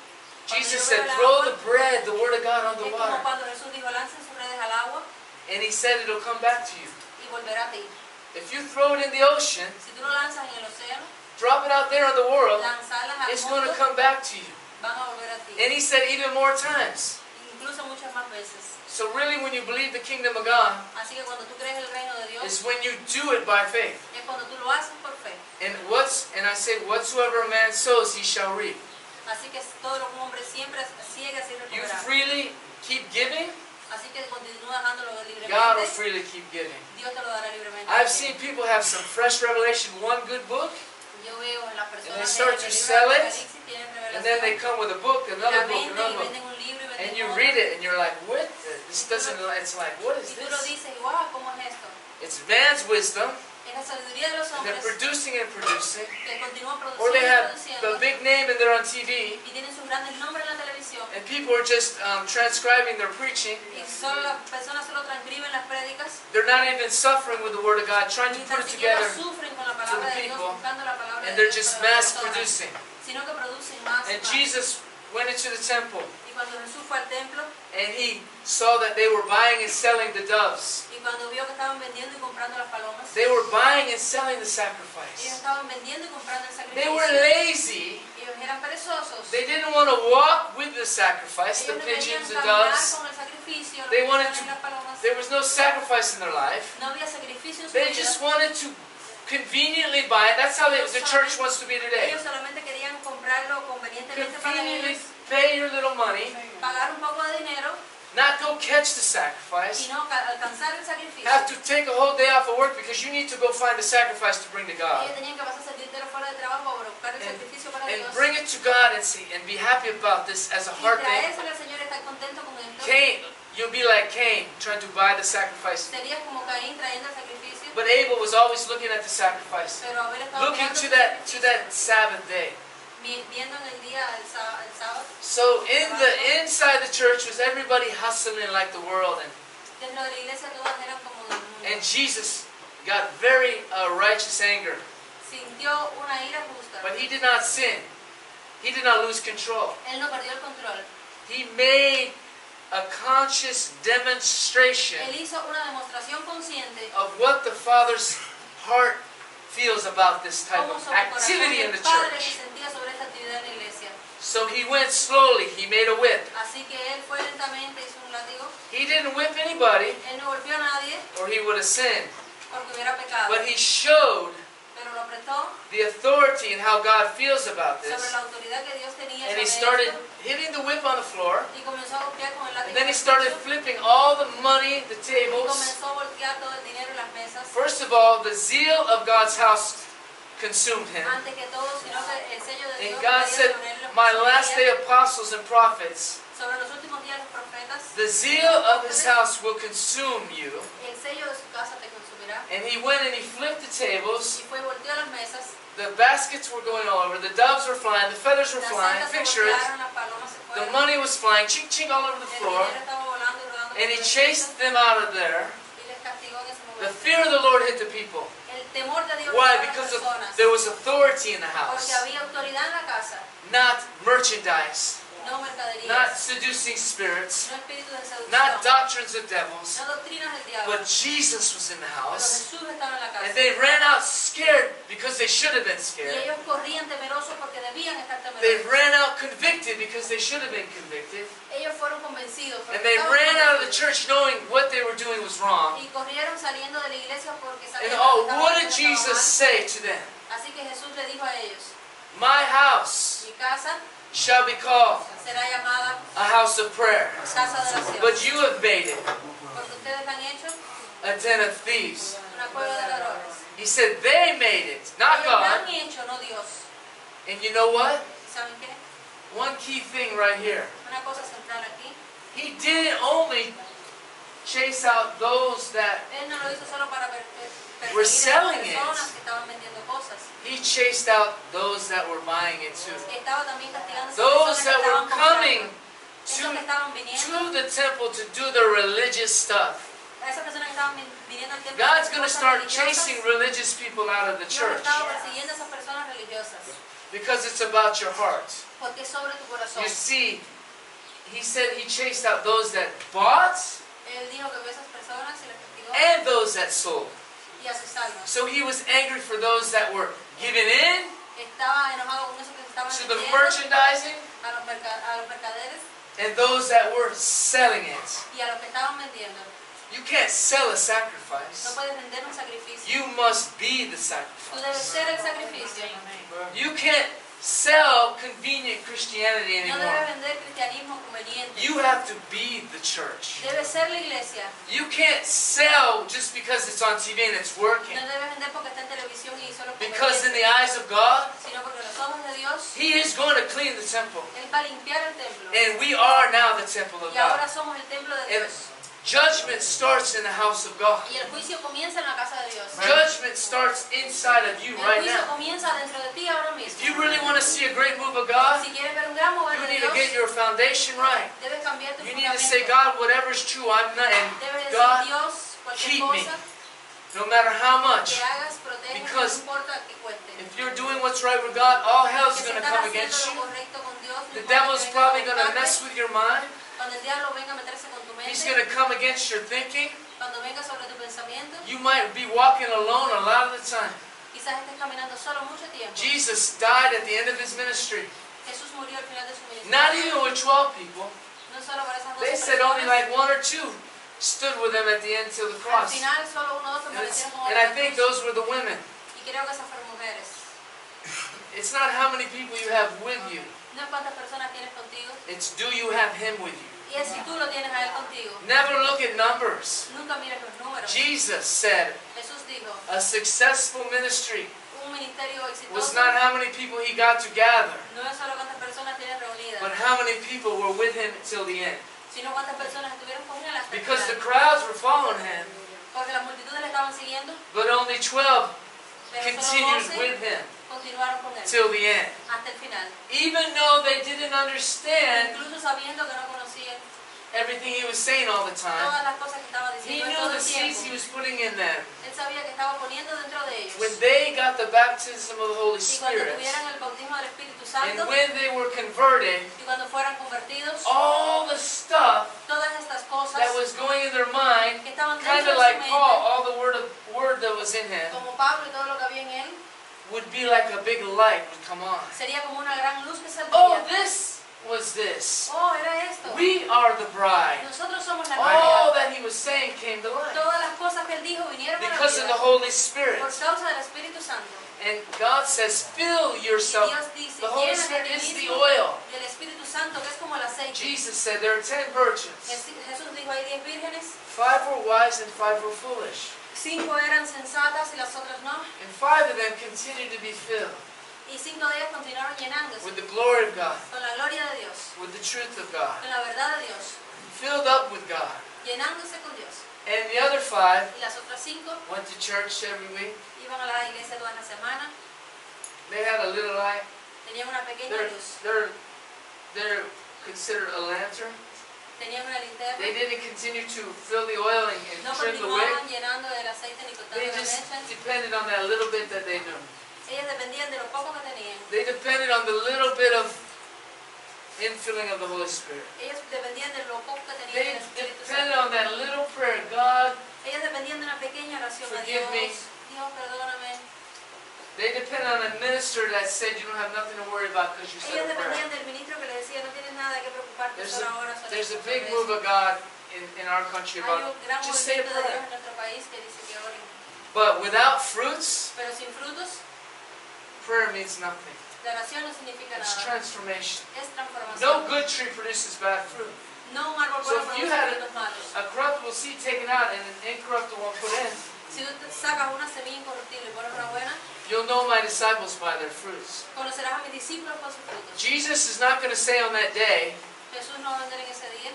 Jesus yo said, veo el throw agua, the bread, the word of God, on the es como water. cuando Jesús dijo, lancen sus redes al agua And he said it'll come back to you. y volverá a ti. If you throw it in the ocean, Si tú lo lanzas en el océano, drop it out there in the world, lanzarlas al it's going to mundo, come back to you. van a volver a ti. And he said even more times. Incluso muchas más veces. So really when you believe the kingdom of God, Así que cuando tú crees el reino de Dios, is when you do it by faith. es cuando tú lo haces por fe. And I say, whatsoever a man sows, he shall reap. Así que todo lo que un hombre siembra, ciega, así You recogerá. freely keep giving, Así que continúa dejándolo God will libremente, freely keep giving. Dios te lo dará libremente. I've seen people have some fresh revelation, one good book, Yo veo en las and personas they start del to libro sell de it, Apocalipsis tienen and then they revelación, come with a book, y la another book, venden y another book. venden un libro y And venden you otro. read it and you're like, what? This doesn't, it's like, what is Y tú lo this? dices, y wow, ¿cómo es esto? It's man's wisdom, Es la sabiduría de los and they're hombres producing and producing, que continúan or they produciendo y have produciendo the big name and they're on TV, y tienen sus grandes nombres en la televisión and people are just transcribing their preaching. y solo las personas solo transcriben las prédicas They're not even suffering with the Word of God, trying to ni put tan it siquiera together, sufren con la palabra de Dios, people, buscando la palabra and de they're Dios just para las mass personas, producing. sino que producen más y And más. Jesus went into the temple, Y cuando Jesús fue al templo and he saw that they were buying and selling the doves. y cuando vio que estaban vendiendo y comprando las palomas, They were buying and selling the ellos sacrifice. estaban vendiendo y comprando el They sacrificio. were lazy. Ellos eran perezosos. They didn't want to walk with the sacrifice, the Ellos no querían pigeons, the caminar doves. con el sacrificio, They no wanted querían to- las palomas. There was no sacrifice in their life. No había sacrificio en su They vida. just wanted to conveniently buy it. That's how the church wants to be today. Ellos solamente querían comprarlo convenientemente para Conveniently ellos, pay your little money, pagar un poco de dinero not go catch the y sacrifice. no alcanzar el sacrificio. Have to take a whole day off of work because you need to go find the sacrifice to bring to God. Ellos tenían que pasarse el día entero fuera de trabajo para buscar el sacrificio para And Dios. bring it to God and see and be happy about this as a Y heart thing. traérselo al Señor y estar contento con esto. Cain, you'll be like Cain, trying to buy the sacrifice. Sería como Caín trayendo el sacrificio, But Abel was always looking at the sacrifice. pero haber estado Looking mirando to el that sacrificio, Sabbath day. viendo en el día, el sábado. So inside the church was everybody hustling like the world, Dentro de la iglesia todas eran como del mundo. and Jesus got very righteous anger. Sintió una ira justa. But he did not sin. He did not lose control. Él no perdió el control. He made a conscious demonstration Él hizo una demostración consciente of what the Father's heart feels about this type cómo of sobre el corazón activity in del the Padre church. se sentía sobre esta actividad en la iglesia. So he went slowly. He made a whip. Así que él fue lentamente, hizo un látigo. He didn't whip anybody Él no golpeó a nadie or he would have sinned. porque hubiera pecado, But he showed pero lo apretó the authority and how God feels about sobre this. la autoridad que Dios tenía And he sobre started esto hitting the whip on the floor. y comenzó a golpear con el látigo And then he en el started piso, flipping all the money, the y tables. comenzó a voltear todo el dinero en las mesas. First of all, the zeal of God's house consumed him. Antes que todo, sino que el sello de And Dios God estaría said, sobre él, lo my last day poseería. apostles and prophets, Sobre los últimos días los profetas, the zeal of his house will consume you. el sello de su casa te consumirá. And he went and he flipped the tables. Y fue y volteó las mesas, The baskets were going all over. The doves were flying. The feathers were las flying. setas se Picture it. voltearon, las palomas se The fueron, money was flying, ching ching all over the el floor. dinero estaba volando y rodando por And he todo el chased piso, them out of there. y les castigó en ese The momento. fear of the Lord hit the people. El temor de Dios Why? a las Because personas, there was authority in the porque house. había autoridad en la casa, Not merchandise. no mercaderías, Not seducing spirits. no espíritus de seducción, Not doctrines of devils. no doctrinas del diablo. But Jesus was in the Pero house. Jesús estaba en la casa. And they ran out scared because they should have been Y scared. ellos corrían temerosos porque debían estar They temerosos. ran out convicted because they should have been convicted. Ellos fueron convencidos. porque And they estaban ran out of the convencidos. church knowing what they were doing was wrong. Y corrieron saliendo de la iglesia porque And sabían oh, que estaban what did haciendo Jesus mal. say to them? Así que Jesús le dijo a ellos, My house mi casa shall be called será llamada a house of prayer. casa de oración. But you have made it Porque ustedes han hecho a den of thieves. una cueva de ladrones. He said they made it, not Ellos la God. han hecho, no Dios. And you know what? ¿Saben qué? One key thing right here. Una cosa central aquí. He didn't only chase out those that Él no lo hizo solo para We're perseguir a las selling it. personas que estaban vendiendo cosas. he chased out those that were buying it too. Estaba también castigando a esas Those personas que that were estaban coming comprando. Esos que estaban viniendo, to the temple to do their religious stuff. a esas personas que estaban viniendo viniendo al templo God's con going to cosas start religiosas, chasing religious people out of the Dios church estaba persiguiendo a esas personas religiosas, because it's about your heart. porque es sobre tu corazón. You see, he said he chased out those that bought Él dijo que vio a esas personas y las castigó and those that sold. y a sus almas. So he was angry for those that were giving in Estaba enojado con esos que se estaban to the vendiendo merchandising a los mercaderes and those that were selling it. y a los que estaban vendiendo. You can't sell a No sacrifice. puedes vender un sacrificio. You must be the Tú debes sacrifice. ser el sacrificio. You can't sell convenient Christianity No debes anymore. vender cristianismo conveniente. You have to be the church. Debes ser la iglesia. You can't sell just because it's on TV and it's working. No debes vender porque está en televisión y solo Because in the conveniente, eyes of God, sino porque los ojos de Dios, He is going to clean the temple. Él va a limpiar el templo. And we are now the temple of Y ahora God. somos el templo de And Dios. judgment starts in the house of God. Y el juicio comienza en la casa de Dios. Judgment starts inside of you El right juicio now. comienza dentro de ti ahora If mismo. you really want to see a great move of God, Si quieres ver un gran mover you de need to get Dios, your foundation right. debes cambiar tu You need to say, fundamento. God, whatever's true, I'm not, and Debes decir, God, Dios, cualquier keep me, cosa no matter how much. que hagas, protégeme, no Because importa que cueste. If you're doing what's right with God, all hell's Que si going to estás come haciendo against lo you. correcto con Dios, no The importa devil's que venga probably a going to tocarte, mess with your mind. cuando el diablo venga a meterse con tu He's mente, going to come against your thinking. cuando venga sobre tu pensamiento, You might be walking alone a lot of the time. quizás estés caminando solo mucho tiempo. Jesus died at the end of his ministry. Jesús murió al final de su ministerio. Not even with 12 people. No solo para esas 12 They said only personas. like one or two stood with him at the end till the Al cross. final solo uno o dos And, permanecieron con él and en I la think cruz. those were the women. Y creo que esas fueron mujeres. It's not how many people you have with you. No es cuántas personas tienes contigo, It's do you have him with you. y es si tú lo tienes a él contigo. Never look at numbers. Nunca mires los números. Jesus said Jesús dijo, a successful ministry un ministerio was exitoso not how many people he got to gather, no es solo cuántas personas tienes reunidas, but how many people were with him till the end. sino cuántas personas estuvieron con él hasta el Because the final. crowds were following him, Porque las multitudes le estaban siguiendo, but only 12 pero continued solo 12 with him continuaron con él till the end. hasta el final. Even though they didn't understand Incluso sabiendo que no conocían everything he was saying all the time, todas las cosas que estaba he diciendo en knew todo the el seeds he tiempo. was putting in them. Él sabía que estaba poniendo dentro de ellos. When they got the baptism of the Holy Y cuando Spirit, tuvieran el bautismo del Espíritu and Santo, when they were converted, y cuando fueran convertidos, all the stuff todas estas cosas that was going in their mind, que estaban kind dentro of de like su Paul, mente, all the word that was in him, como Pablo y todo lo que había en él, would be like a big light would come on. sería como una gran luz que Oh, saldría. this was this. Oh, era esto. We are the bride. Nosotros somos la All novia. that he was saying came to life Todas las cosas que él dijo vinieron a la because of the vida Holy Spirit. por causa del Espíritu Santo. And God says, fill Y yourself. Dios dice, The Holy llénate Spirit a ti is the mismo oil. del Espíritu Santo, que es como el aceite. Jesus said there are 10 virgins. Jesús dijo, hay 10 vírgenes, 5 were wise and 5 were foolish. 5 eran sensatas y las otras no. And 5 of them continued to be filled Y 5 de ellas continuaron llenándose with the glory of God, con la gloria de Dios, with the truth of God, con la verdad de Dios, filled up with God. llenándose con Dios. And the other 5 Y las otras 5 went to church every week. iban a la iglesia toda la semana, They had a little light. tenían una pequeña They're, luz, they're, they're considered a lantern. tenían una linterna, They didn't continue to fill the oil and no trim the wick. continuaban llenando del aceite ni cortando They la just mecha. depended on that little bit that they knew. Ellas dependían de lo poco que tenían. They depended on the little bit of infilling of the Holy Spirit. Ellas dependían de lo poco que tenían They del Espíritu depended Santo. on that little prayer. God, Ellas dependían de una pequeña oración a Forgive Dios. me. Dios, perdóname. they depended on a minister that said you don't have nothing to worry about because you said Ellas a prayer. dependían del ministro que le decía, no tienes nada que preocuparte, There's solo ahora, solo There's a solo big eso". move of God in our country Hay about un gran just say a movimiento de Dios prayer. en nuestro país que dice que oren. But without fruits, Pero sin frutos, prayer means nothing. la oración no significa It's nada. transformation. Es transformación. No good tree produces bad fruit. No un árbol So bueno if you produce had frutos malos. A corruptible seed taken out and an incorruptible one put in, Si tú sacas una semilla incorruptible y pones una buena, you'll know my disciples by their fruits. conocerás a mis discípulos por sus frutos. Jesus is not going to say on that day, Jesús no va a vender en ese día.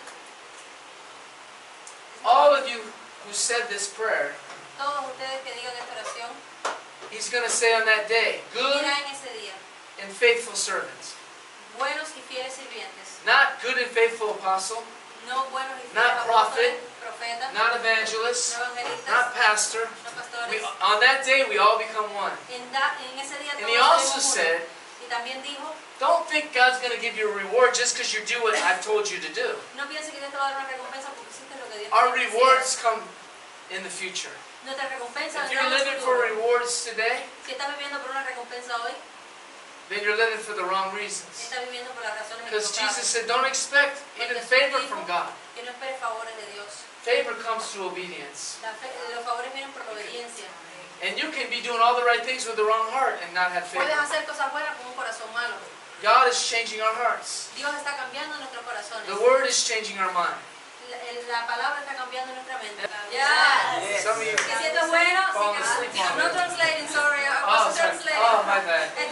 all of you who said this prayer, Todos ustedes que digan esta oración, he's going to say on that day, good dirá en ese día, and faithful servants. buenos y fieles sirvientes. Not good and faithful apostle, No buenos y fieles Not prophet, apóstoles, profetas, not evangelist, no evangelistas, not pastor. no pastores. On that day, we all become one. En ese día And todos he also seremos uno. said, Y también dijo, don't think God's going to give you a reward just because you do what I've told you to do. no pienses que Dios te va a dar una recompensa porque hiciste lo que Dios Our te dice. rewards come in the future. Nuestra recompensa If vendrá you're en el living for futuro. rewards today, Si estás viviendo por una recompensa hoy, then you're living for the wrong reasons. estás viviendo por las razones Because Jesus equivocadas. said, don't expect even favor from God. Que no esperes favores de Dios. Favor comes through obedience. Los favores vienen por la obediencia. And you can be doing all the right things with the wrong heart and not have Puedes favor. hacer cosas buenas con un corazón malo. God is changing our hearts. Dios está cambiando nuestros corazones. The Word is changing our mind. La palabra está cambiando nuestra mente. Yes. Some of you Que si esto es bueno, falling asleep on no it. translating, sorry, I Oh, wasn't sorry. translating. Oh, my bad.